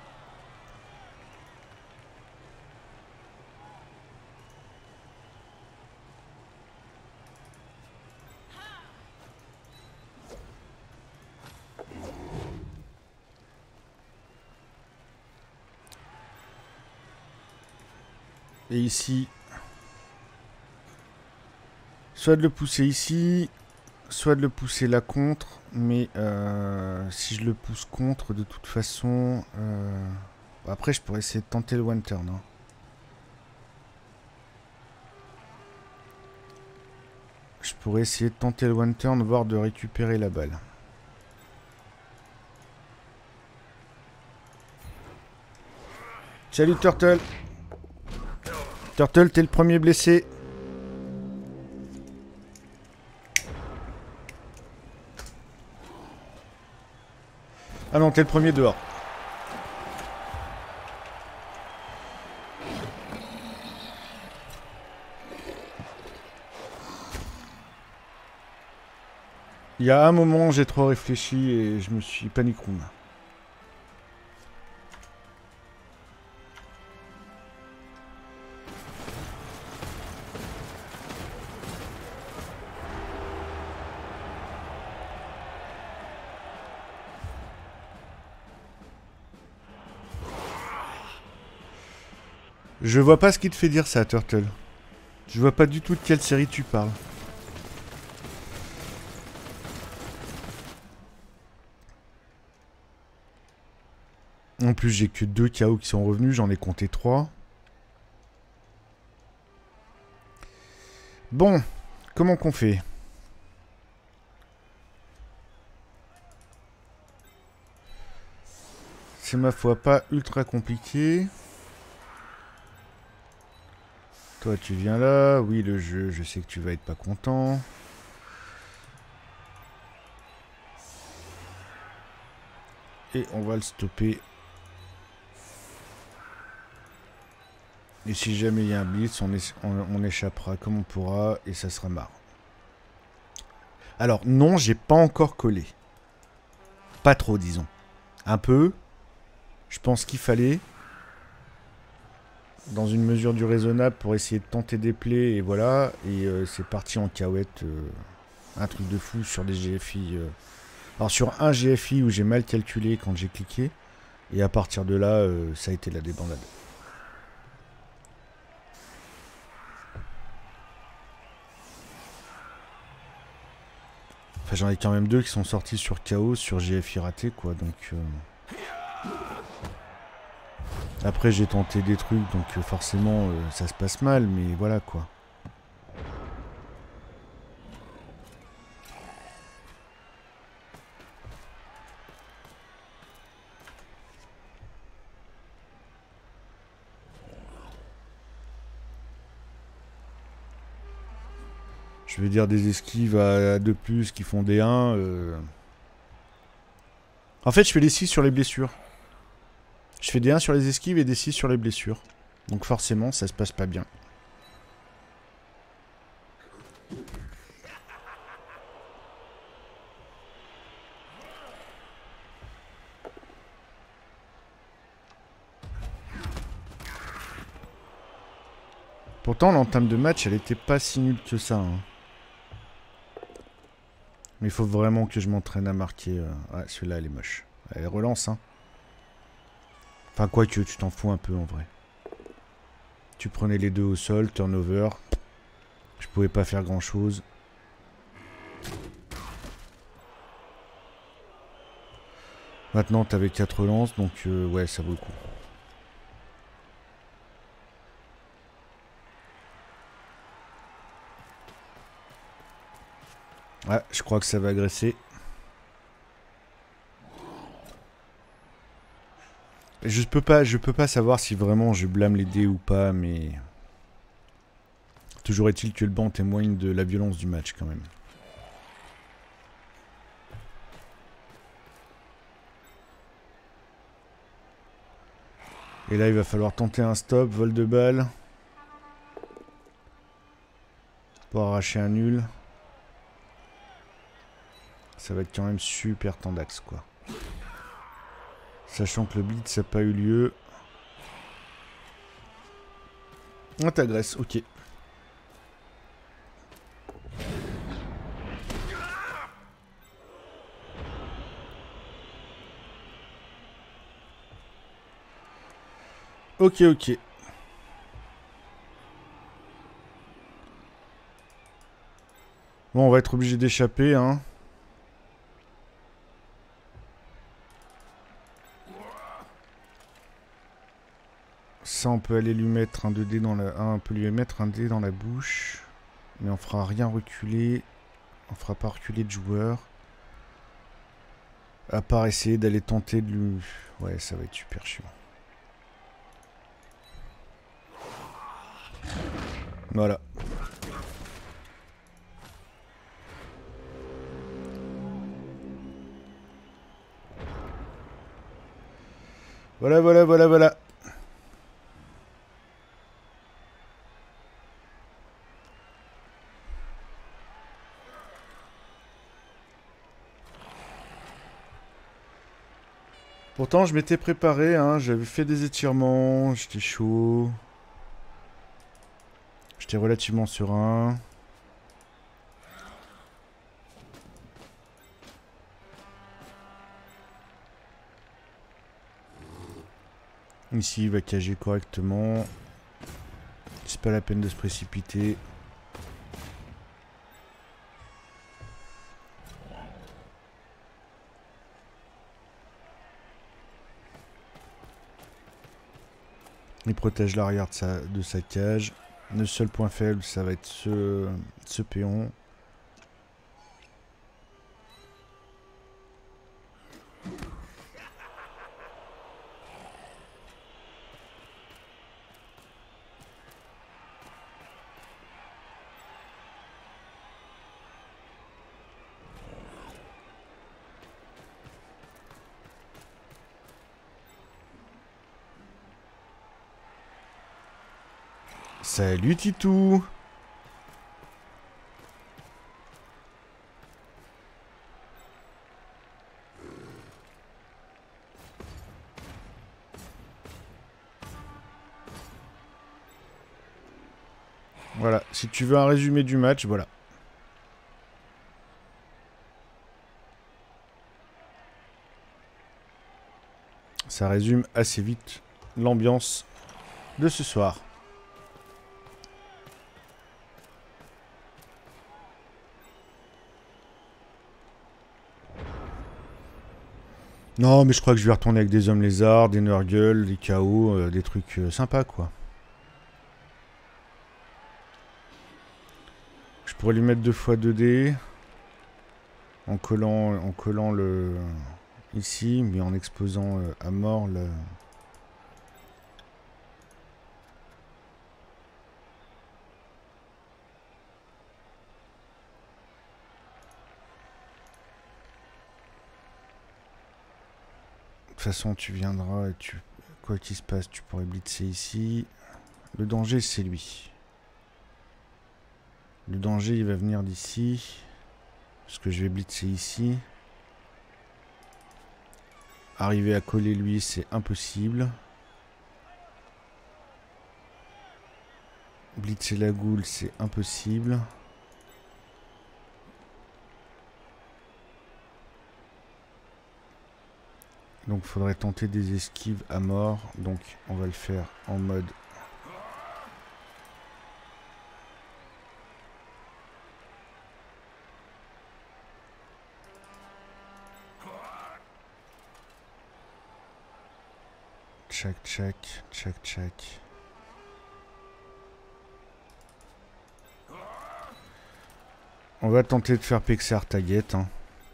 Et ici, soit de le pousser ici, soit de le pousser là contre. Mais euh, si je le pousse contre, de toute façon... Euh, après, je pourrais essayer de tenter le one turn. Hein. Je pourrais essayer de tenter le one turn, voire de récupérer la balle. Salut Turtle. Turtle, t'es le premier blessé. Ah non, t'es le premier dehors. Il y a un moment, j'ai trop réfléchi et je me suis panic room. Je vois pas ce qui te fait dire ça, Turtle. Je vois pas du tout de quelle série tu parles. En plus, j'ai que deux K O qui sont revenus, j'en ai compté trois. Bon, comment qu'on fait? C'est ma foi pas ultra compliqué. Toi, tu viens là. Oui, le jeu, je sais que tu vas être pas content. Et on va le stopper. Et si jamais il y a un blitz, on, est, on, on échappera comme on pourra et ça sera marrant. Alors, non, j'ai pas encore collé. Pas trop, disons. Un peu. Je pense qu'il fallait, dans une mesure du raisonnable, pour essayer de tenter des plays, et voilà. Et euh, c'est parti en cahuète. Euh, un truc de fou sur des G F I. Euh. Alors sur un G F I où j'ai mal calculé quand j'ai cliqué. Et à partir de là, euh, ça a été la débandade. Enfin, j'en ai quand même deux qui sont sortis sur Chaos, sur G F I raté, quoi. Donc... Euh... Après, j'ai tenté des trucs, donc euh, forcément, euh, ça se passe mal, mais voilà, quoi. Je veux dire, des esquives à deux plus qui font des un. Euh... En fait, je fais des six sur les blessures. Je fais des un sur les esquives et des six sur les blessures. Donc forcément, ça se passe pas bien. Pourtant, l'entame de match, elle était pas si nulle que ça. Hein. Mais il faut vraiment que je m'entraîne à marquer. Euh... Ouais, celui-là, elle est moche. Elle relance, hein. Enfin, quoi que, tu t'en fous un peu, en vrai. Tu prenais les deux au sol, turnover. Je pouvais pas faire grand-chose. Maintenant, t'avais quatre relances, donc euh, ouais, ça vaut le coup. Ouais, je crois que ça va agresser. Je peux pas, je peux pas savoir si vraiment je blâme les dés ou pas, mais... Toujours est-il que le banc témoigne de la violence du match, quand même. Et là, il va falloir tenter un stop, vol de balle. Pour arracher un nul. Ça va être quand même super tendax, quoi. Sachant que le blitz n'a pas eu lieu. On t'agresse, ok. Ok, ok. Bon, on va être obligé d'échapper, hein. Ça, on peut aller lui mettre un deux dés dans la... On peut lui mettre un dé dans la bouche. Mais on fera rien reculer. On fera pas reculer de joueur. À part essayer d'aller tenter de lui... Ouais, ça va être super chiant. Voilà. Voilà, voilà, voilà, voilà. Pourtant, je m'étais préparé, hein. J'avais fait des étirements, j'étais chaud. J'étais relativement serein. Ici, il va cager correctement. C'est pas la peine de se précipiter. Il protège l'arrière de sa, de sa cage. Le seul point faible, ça va être ce, ce péon. Salut Titou! Voilà, si tu veux un résumé du match, voilà. Ça résume assez vite l'ambiance de ce soir. Non, mais je crois que je vais retourner avec des hommes lézards, des Nurgle, des K O, euh, des trucs euh, sympas, quoi. Je pourrais lui mettre deux fois deux dés. En collant, en collant le... ici, mais en exposant euh, à mort le... De toute façon, tu viendras et tu... Quoi qu'il se passe, tu pourrais blitzer ici. Le danger, c'est lui. Le danger, il va venir d'ici. Parce que je vais blitzer ici. Arriver à coller lui, c'est impossible. Blitzer la goule, c'est impossible. Donc il faudrait tenter des esquives à mort. Donc on va le faire en mode... Check, check, check, check. On va tenter de faire Pexar Target. Hein.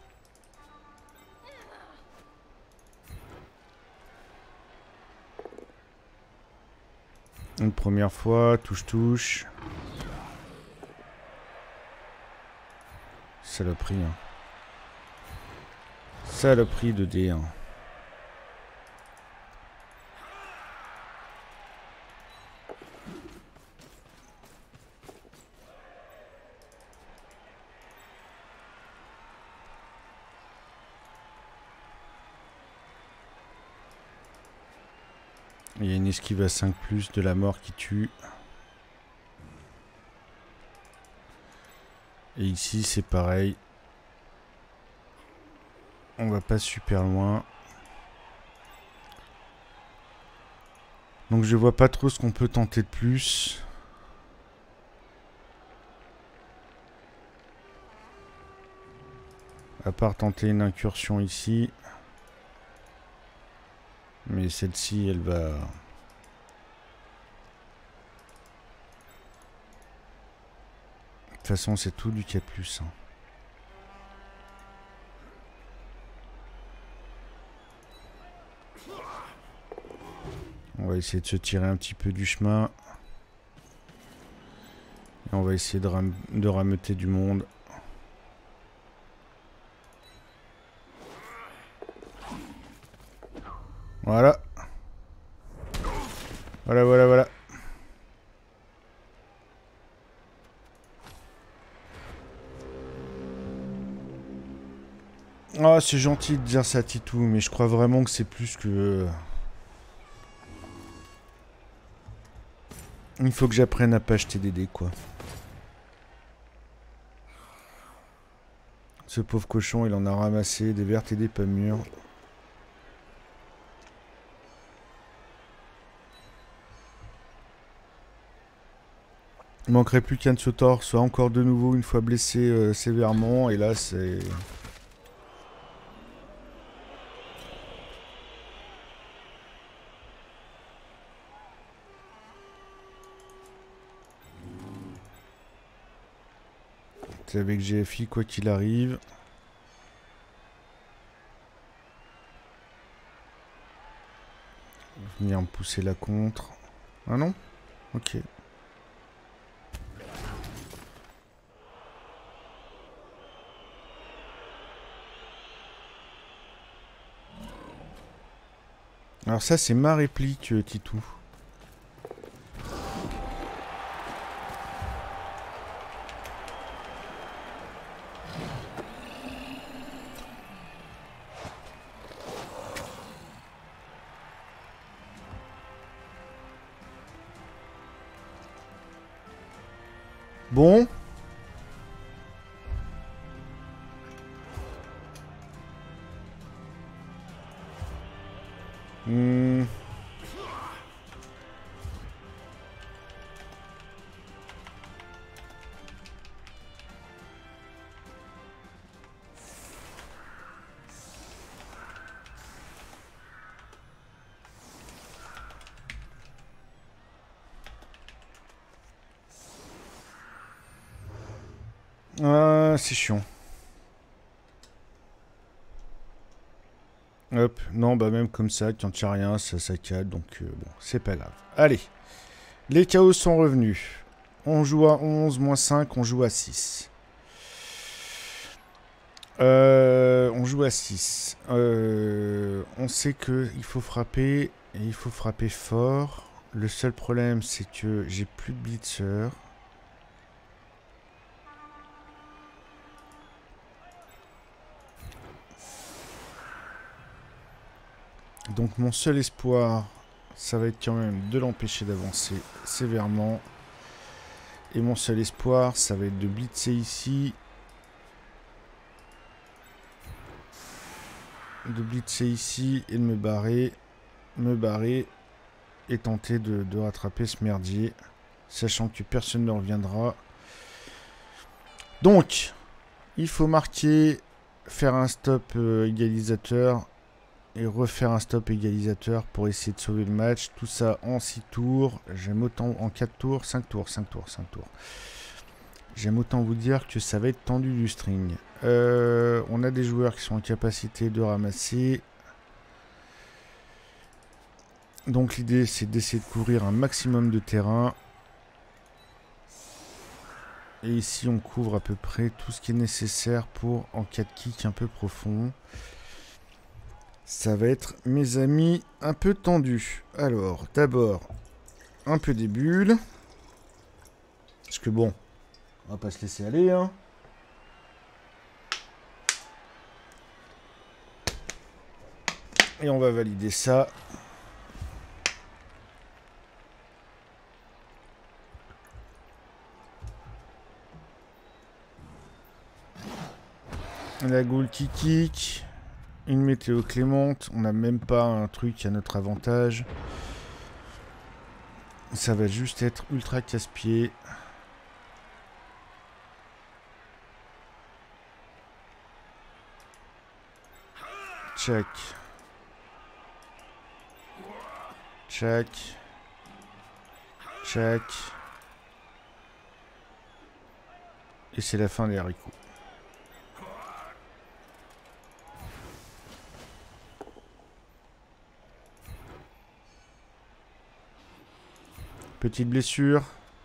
Une première fois, touche-touche. Saloperie. Hein. Saloperie de dés. Hein. Il y a une esquive à cinq plus de la mort qui tue. Et ici c'est pareil. On va pas super loin. Donc je vois pas trop ce qu'on peut tenter de plus. À part tenter une incursion ici. Mais celle-ci, elle va... De toute façon, c'est tout du K plus. Hein. On va essayer de se tirer un petit peu du chemin. Et on va essayer de, ram de rameuter du monde. Voilà. Voilà, voilà, voilà. Ah, oh, c'est gentil de dire ça, Titou, mais je crois vraiment que c'est plus que... Il faut que j'apprenne à pas acheter des dés, quoi. Ce pauvre cochon, il en a ramassé des vertes et des pas mûres. Il manquerait plus qu'Anne Sotor soit encore de nouveau une fois blessé euh, sévèrement, et là c'est... C'est avec G F I quoi qu'il arrive. Venir me pousser la contre. Ah non? Ok. Alors ça c'est ma réplique, euh, Titou. Bon. Hmm. Ah, c'est chiant. Hop, non, bah même comme ça, quand il n'y a rien, ça saccade, donc euh, bon, c'est pas grave. Allez, les chaos sont revenus. On joue à onze, moins cinq, on joue à six. Euh, on joue à six. Euh, on sait qu'il faut frapper, et il faut frapper fort. Le seul problème, c'est que j'ai plus de blitzer. Donc mon seul espoir, ça va être quand même de l'empêcher d'avancer sévèrement. Et mon seul espoir, ça va être de blitzer ici. De blitzer ici et de me barrer. Me barrer et tenter de, de rattraper ce merdier. Sachant que personne ne reviendra. Donc, il faut marquer, faire un stop euh, égalisateur. Et refaire un stop égalisateur pour essayer de sauver le match. Tout ça en six tours. J'aime autant en quatre tours, cinq tours, cinq tours, cinq tours. J'aime autant vous dire que ça va être tendu du string. Euh, on a des joueurs qui sont en capacité de ramasser. Donc l'idée c'est d'essayer de couvrir un maximum de terrain. Et ici on couvre à peu près tout ce qui est nécessaire pour en cas de kick un peu profond. Ça va être, mes amis, un peu tendu. Alors, d'abord, un peu des bulles. Parce que bon, on va pas se laisser aller, hein. Et on va valider ça. La goule qui kick. Une météo clémente. On n'a même pas un truc à notre avantage. Ça va juste être ultra casse-pied. Check. Check. Check. Et c'est la fin des haricots. Petite blessure.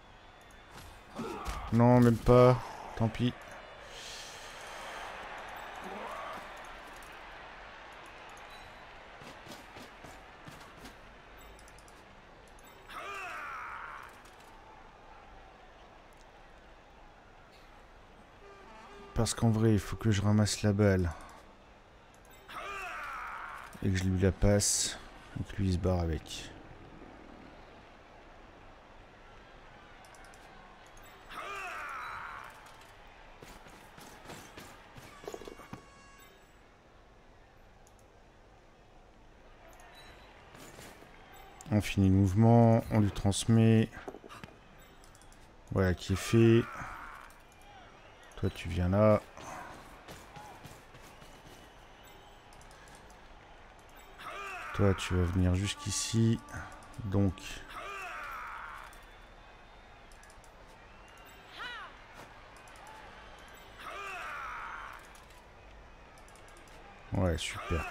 Non, même pas. Tant pis. Parce qu'en vrai, il faut que je ramasse la balle. Et que je lui la passe. Et que lui il se barre avec. On finit le mouvement, on lui transmet. Voilà qui est fait. Toi tu viens là. Toi tu vas venir jusqu'ici. Donc. Ouais, super.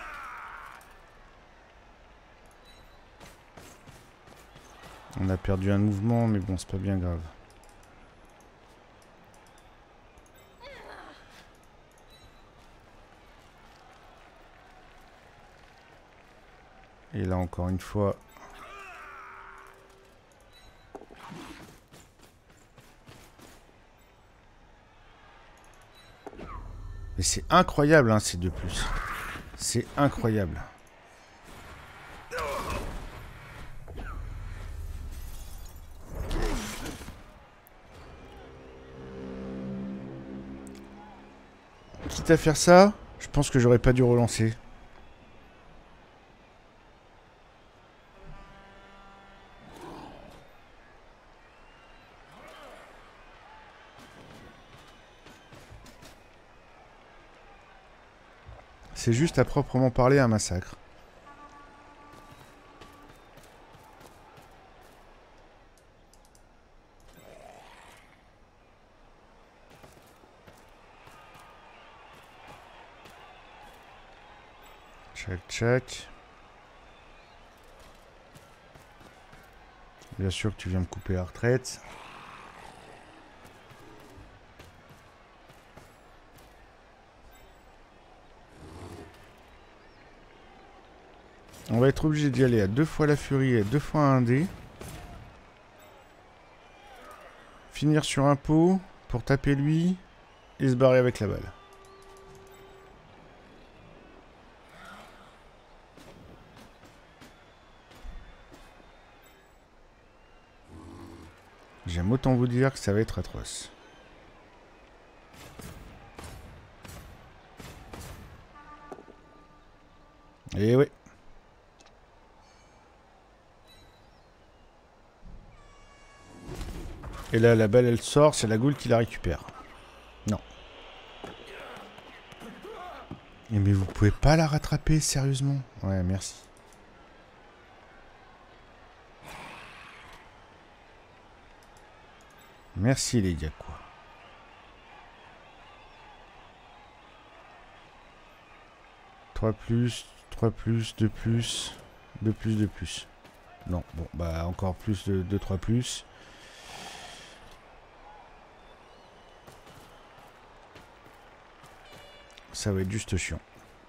On a perdu un mouvement, mais bon, c'est pas bien grave. Et là, encore une fois... Mais c'est incroyable, hein, ces deux plus. C'est incroyable. quitte à faire ça, je pense que j'aurais pas dû relancer. C'est juste à proprement parler un massacre. Tchac, tchac. Bien sûr que tu viens me couper la retraite. On va être obligé d'y aller à deux fois la furie et deux fois un dé. Finir sur un pot pour taper lui et se barrer avec la balle. J'aime autant vous dire que ça va être atroce. Et ouais. Et là, la balle, elle sort, c'est la goule qui la récupère. Non. Et mais vous pouvez pas la rattraper, sérieusement? Ouais, merci. Merci les gars, quoi. trois plus, trois plus, deux plus, deux plus, deux plus. Non, bon, bah encore plus de, de trois plus. Ça va être juste chiant.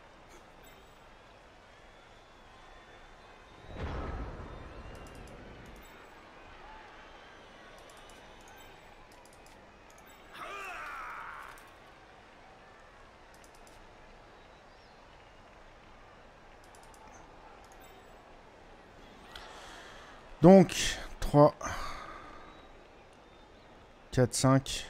Donc, trois, quatre, cinq.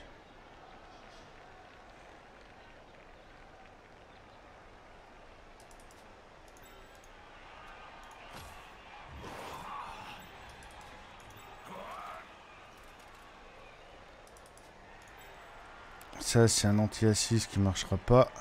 Ça, c'est un anti-assise qui marchera pas.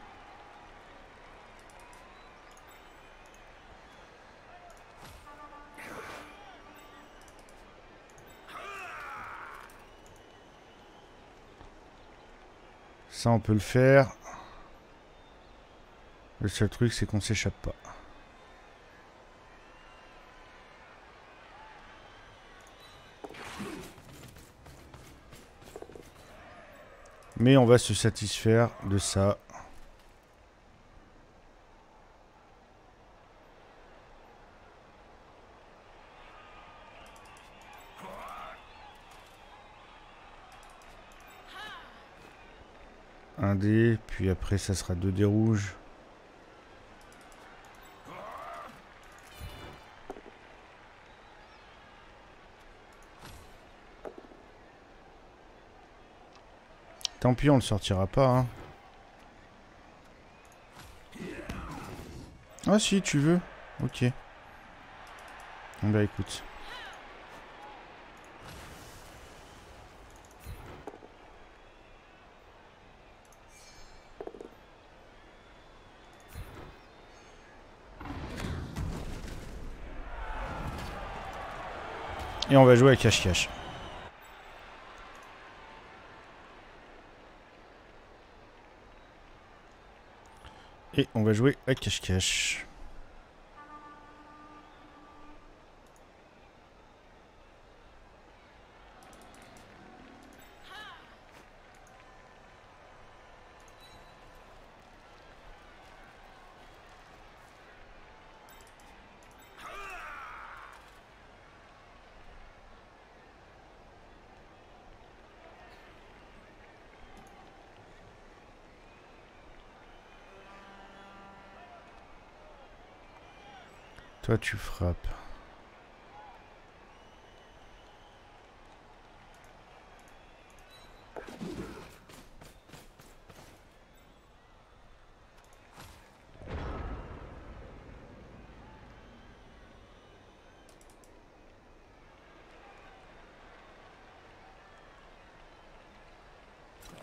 Ça, on peut le faire. Le seul truc, c'est qu'on s'échappe pas. Mais on va se satisfaire de ça. Un dé, puis après ça sera deux dés rouges. Tant pis, on le sortira pas. Hein. Ah si, tu veux. Ok. Bah écoute. Et on va jouer à cache-cache. Et on va jouer à cache-cache. Toi, tu frappes.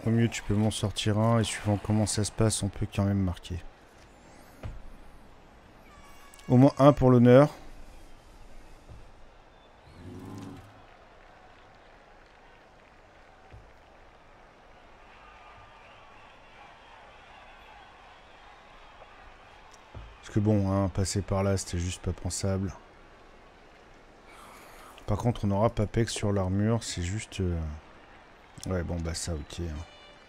Au mieux, tu peux m'en sortir un, et suivant comment ça se passe, on peut quand même marquer. Au moins un pour l'honneur. Parce que bon, hein, passer par là, c'était juste pas pensable. Par contre, on n'aura pas P E X sur l'armure, c'est juste... Euh... Ouais, bon, bah ça, ok. Hein.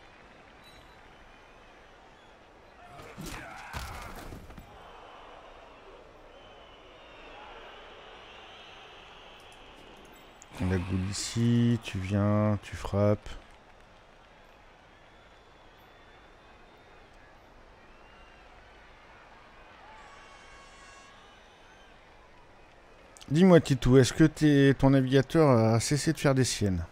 On a Ghoul ici, tu viens, tu frappes. Dis-moi Titou, est-ce que t'es, ton navigateur a cessé de faire des siennes?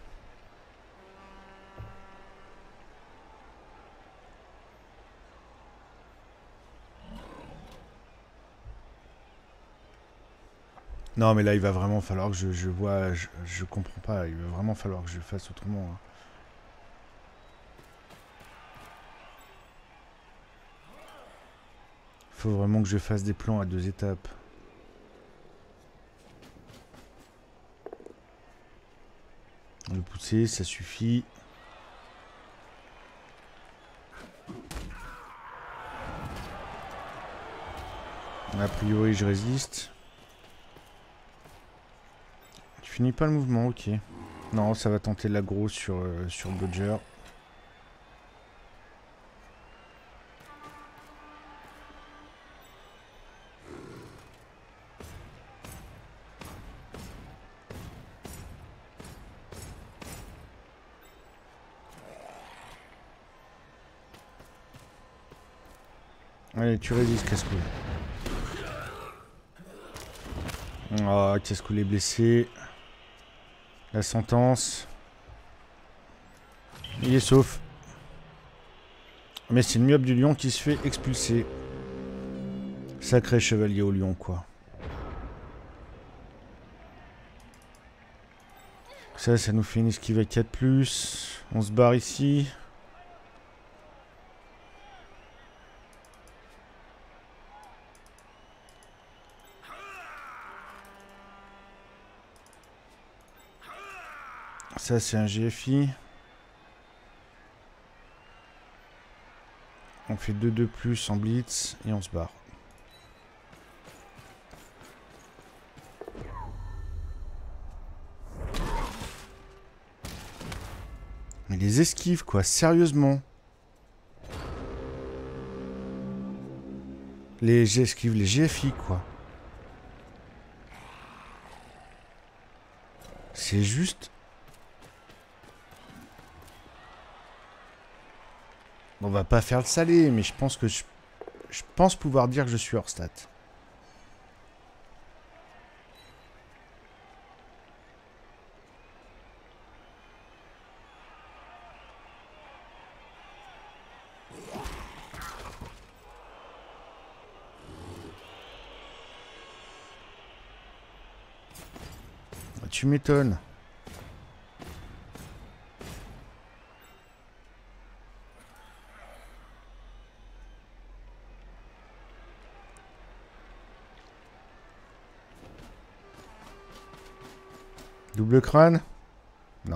Non mais là il va vraiment falloir que je, je vois, je, je comprends pas, il va vraiment falloir que je fasse autrement. Hein. Faut vraiment que je fasse des plans à deux étapes. Le pousser, ça suffit. A priori je résiste. Tu finis pas le mouvement, ok. Non, ça va tenter l'aggro sur, euh, sur Dodger. Allez, tu résistes, casse-couille. Ah, casse-couille est blessé. La sentence. Il est sauf. Mais c'est le myope du lion qui se fait expulser. Sacré chevalier au lion, quoi. Ça, ça nous fait une esquive à quatre plus. On se barre ici. Ça, c'est un G F I. On fait deux deux plus en blitz et on se barre. Mais les esquives, quoi, sérieusement. Les esquives, les G F I, quoi. C'est juste... On va pas faire le salé, mais je pense que je, je pense pouvoir dire que je suis hors stat. Tu m'étonnes. Double crâne? Non.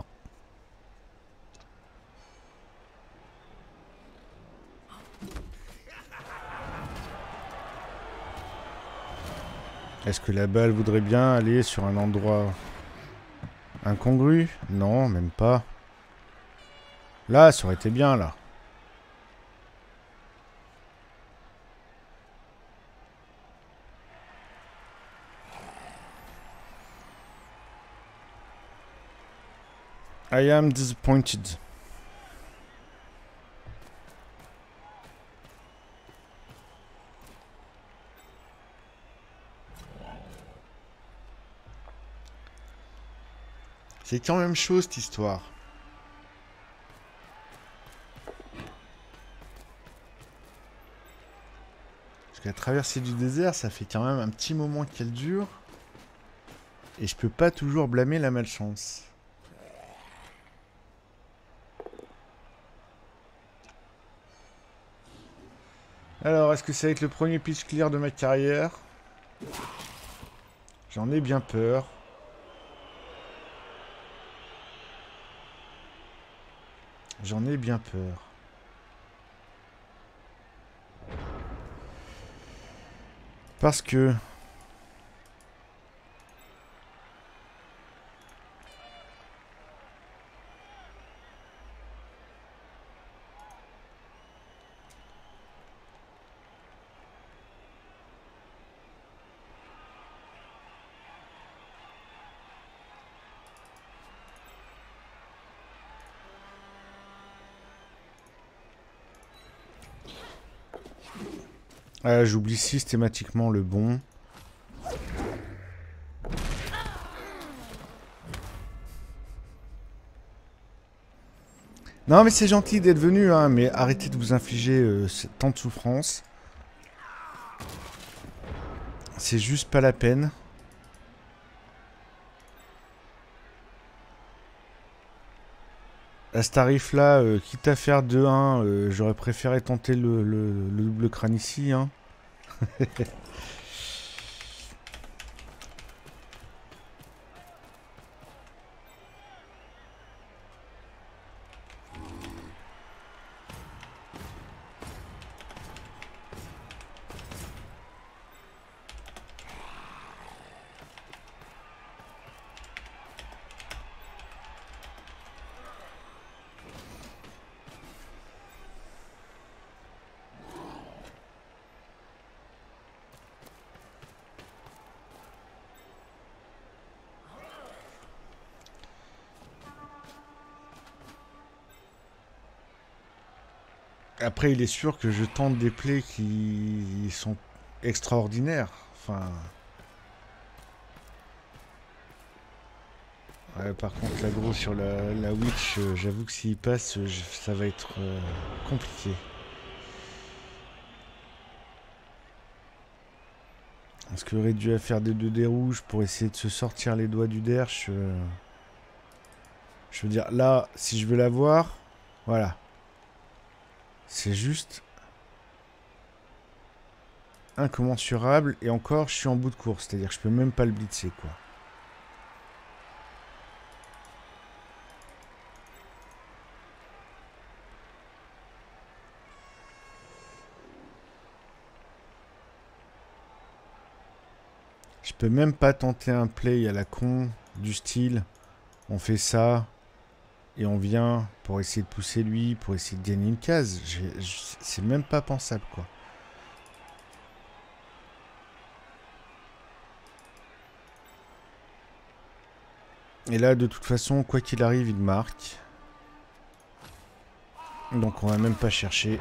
Est-ce que la balle voudrait bien aller sur un endroit incongru? Non, même pas. Là, ça aurait été bien, là. I am disappointed. C'est quand même chaud, cette histoire. Parce que la traversée du désert, ça fait quand même un petit moment qu'elle dure. Et je peux pas toujours blâmer la malchance. Alors, est-ce que ça va être le premier pitch clear de ma carrière? J'en ai bien peur. J'en ai bien peur. Parce que... Ah, j'oublie systématiquement le bon. Non mais c'est gentil d'être venu, hein, mais arrêtez de vous infliger euh, tant de souffrance. C'est juste pas la peine. À ce tarif-là, euh, quitte à faire deux un, euh, j'aurais préféré tenter le, le, le double crâne ici. Hein. Après, il est sûr que je tente des plays qui sont extraordinaires. Enfin... Ouais, par contre, l'aggro sur la, la Witch, euh, j'avoue que s'il passe, je, ça va être euh, compliqué. Est-ce qu'il aurait dû faire des deux dés rouges pour essayer de se sortir les doigts du derche euh... Je veux dire, là, si je veux l'avoir, voilà. C'est juste incommensurable. Et encore, je suis en bout de course. C'est-à-dire que je peux même pas le blitzer, quoi. Je peux même pas tenter un play à la con du style. On fait ça. Et on vient pour essayer de pousser lui, pour essayer de gagner une case. C'est même pas pensable, quoi. Et là, de toute façon, quoi qu'il arrive, il marque. Donc on va même pas chercher.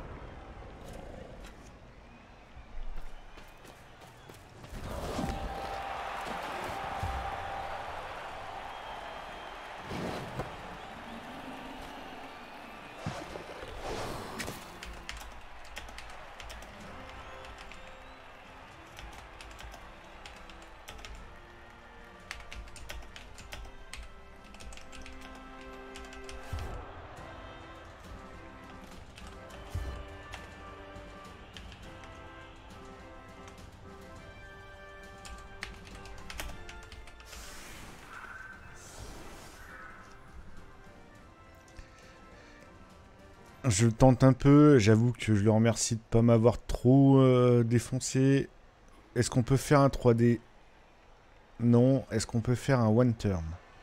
Je tente un peu, j'avoue que je le remercie de pas m'avoir trop euh, défoncé. Est-ce qu'on peut faire un trois D? Non. Est-ce qu'on peut faire un one turn?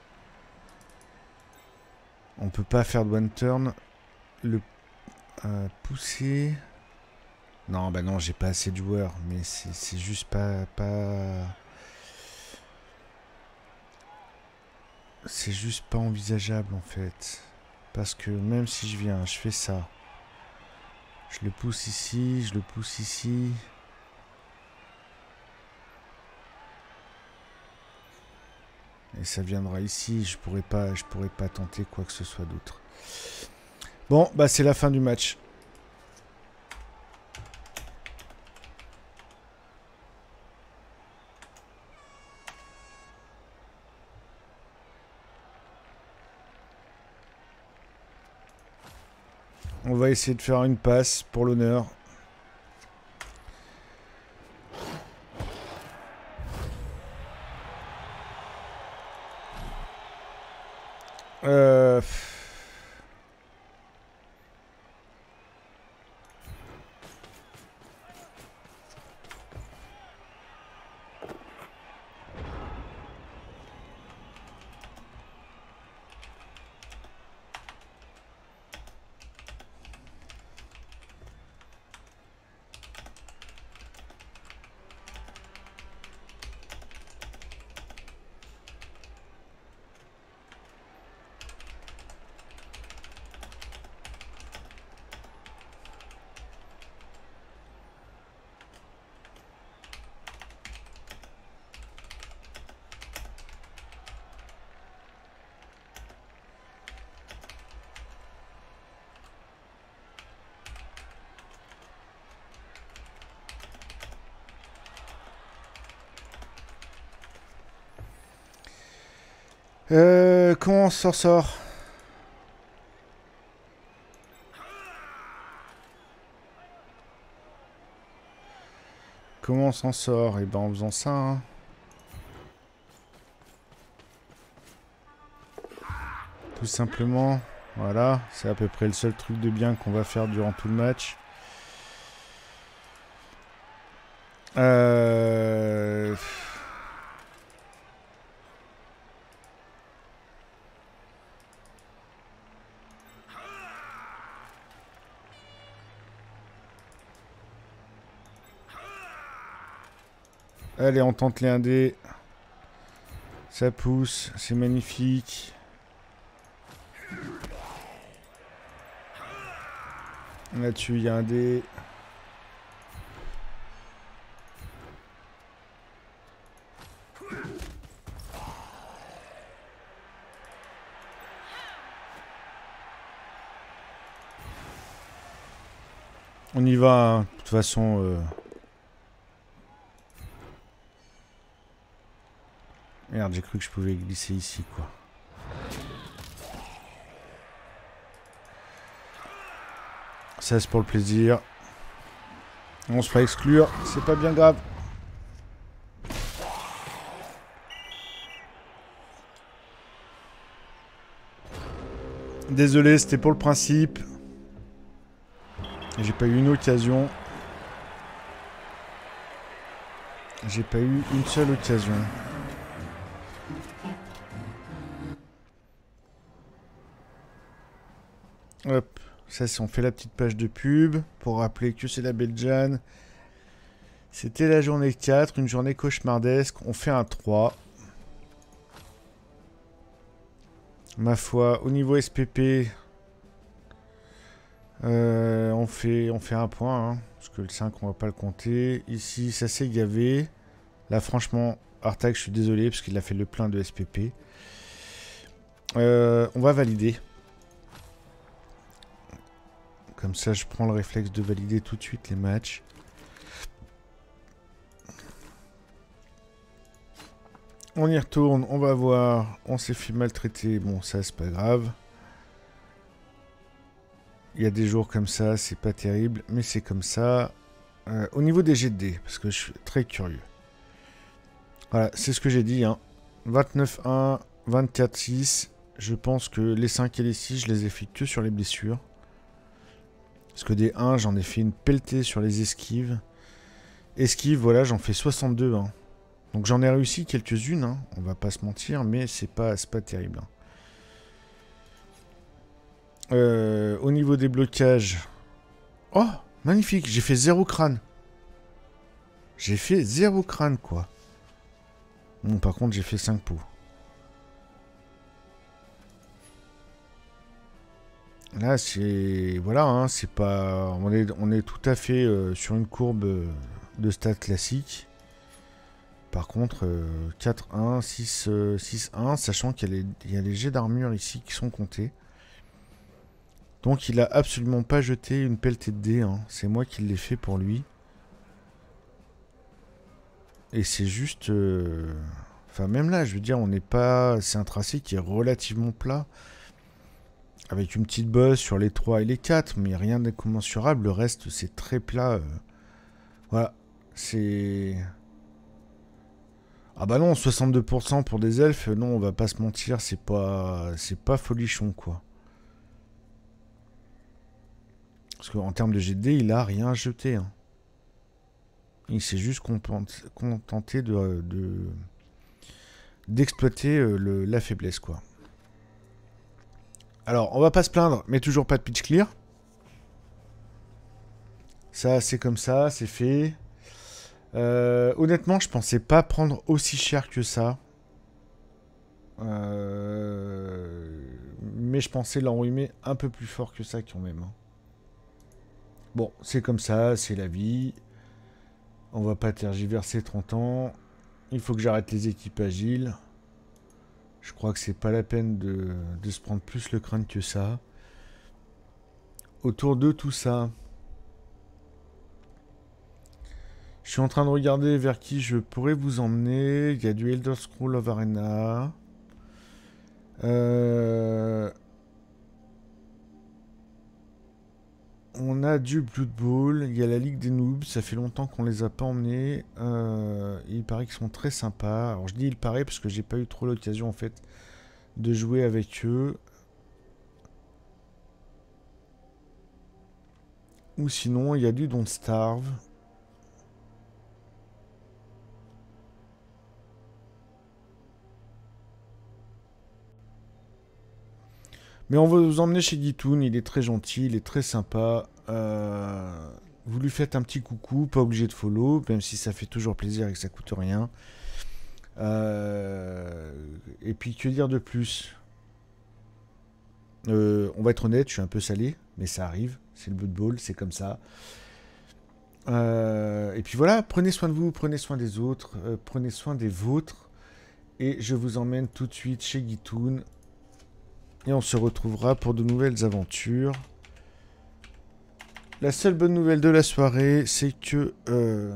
On peut pas faire de one turn. Le euh, pousser... Non, bah non, j'ai pas assez de joueurs, mais c'est juste pas... pas... C'est juste pas envisageable en fait. Parce que même si je viens, je fais ça. Je le pousse ici, je le pousse ici. Et ça viendra ici, je pourrais pas, je pourrais pas tenter quoi que ce soit d'autre. Bon, bah c'est la fin du match. On va essayer de faire une passe pour l'honneur. Euh... Euh, comment on s'en sort? Comment on s'en sort? Eh ben en faisant ça, hein. Tout simplement. Voilà, c'est à peu près le seul truc de bien qu'on va faire durant tout le match. Euh... Allez, on tente les un dés. Ça pousse, c'est magnifique. Là-dessus, il y a un dé. On y va, hein. De toute façon... Euh... Merde, j'ai cru que je pouvais glisser ici, quoi. Ça, c'est pour le plaisir. On se fera exclure, c'est pas bien grave. Désolé, c'était pour le principe. J'ai pas eu une occasion. J'ai pas eu une seule occasion. Hop, ça c'est on fait la petite page de pub pour rappeler que c'est la Belgiane. C'était la journée quatre, une journée cauchemardesque. On fait un trois. Ma foi, au niveau S P P, euh, on, fait, on fait un point, hein, parce que le cinq on va pas le compter. Ici, ça s'est gavé. Là franchement, Artag, je suis désolé, parce qu'il a fait le plein de S P P. Euh, on va valider. Comme ça, je prends le réflexe de valider tout de suite les matchs. On y retourne, on va voir. On s'est fait maltraiter. Bon, ça, c'est pas grave. Il y a des jours comme ça, c'est pas terrible, mais c'est comme ça. Euh, au niveau des jets de dés, parce que je suis très curieux. Voilà, c'est ce que j'ai dit. Hein. vingt-neuf un, vingt-quatre six. Je pense que les cinq et les six, je les ai fait que sur les blessures. Parce que des un, j'en ai fait une pelletée sur les esquives. Esquives, voilà, j'en fais soixante-deux. Hein. Donc j'en ai réussi quelques-unes, hein, on va pas se mentir, mais c'est pas, c'est pas terrible. Hein. Euh, au niveau des blocages... Oh, magnifique, j'ai fait zéro crâne. J'ai fait zéro crâne, quoi. Bon, par contre, j'ai fait cinq pots. Là, c'est... Voilà, hein, c'est pas... On est, on est tout à fait euh, sur une courbe euh, de stats classique. Par contre, euh, quatre un, six un, sachant qu'il y, y a les jets d'armure ici qui sont comptés. Donc il a absolument pas jeté une pelletée de dés. Hein. C'est moi qui l'ai fait pour lui. Et c'est juste... Euh... Enfin, même là, je veux dire, on n'est pas... C'est un tracé qui est relativement plat. Avec une petite bosse sur les trois et les quatre, mais rien d'incommensurable. Le reste, c'est très plat. Euh... Voilà. C'est... Ah bah non, soixante-deux pour cent pour des elfes, non, on va pas se mentir, c'est pas, c'est pas folichon, quoi. Parce qu'en termes de jet de dés, il a rien à jeter. Hein. Il s'est juste contenté de, de d'exploiter euh, la faiblesse, quoi. Alors, on va pas se plaindre, mais toujours pas de pitch clear. Ça, c'est comme ça, c'est fait. Euh, honnêtement, je pensais pas prendre aussi cher que ça. Euh, mais je pensais l'enrhumer un peu plus fort que ça quand même. Bon, c'est comme ça, c'est la vie. On va pas tergiverser trente ans. Il faut que j'arrête les équipes agiles. Je crois que c'est pas la peine de, de se prendre plus le crâne que ça. Autour de tout ça. Je suis en train de regarder vers qui je pourrais vous emmener. Il y a du Elder Scrolls of Arena. Euh... On a du Blood Bowl. Il y a la Ligue des Noobs. Ça fait longtemps qu'on les a pas emmenés. Euh... Il paraît qu'ils sont très sympas. Alors je dis il paraît parce que j'ai pas eu trop l'occasion en fait de jouer avec eux. Ou sinon il y a du Don't Starve. Mais on va vous emmener chez Gitoun, il est très gentil, il est très sympa. Euh, vous lui faites un petit coucou, pas obligé de follow, même si ça fait toujours plaisir et que ça coûte rien. Euh, et puis que dire de plus? euh, On va être honnête, je suis un peu salé, mais ça arrive, c'est le Blood Bowl, c'est comme ça. Euh, et puis voilà, prenez soin de vous, prenez soin des autres, euh, prenez soin des vôtres. Et je vous emmène tout de suite chez Gitoun. Et on se retrouvera pour de nouvelles aventures. La seule bonne nouvelle de la soirée, c'est que... Euh,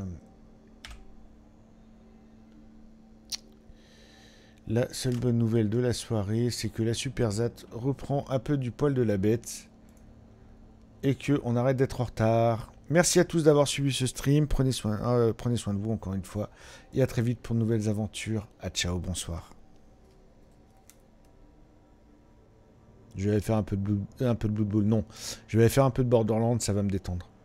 la seule bonne nouvelle de la soirée, c'est que la Superzat reprend un peu du poil de la bête. Et qu'on arrête d'être en retard. Merci à tous d'avoir suivi ce stream. Prenez soin, euh, prenez soin de vous encore une fois. Et à très vite pour de nouvelles aventures. À ciao, bonsoir. Je vais aller faire un peu de Blood, un peu de Blood Bowl. Non, je vais aller faire un peu de Borderlands, ça va me détendre.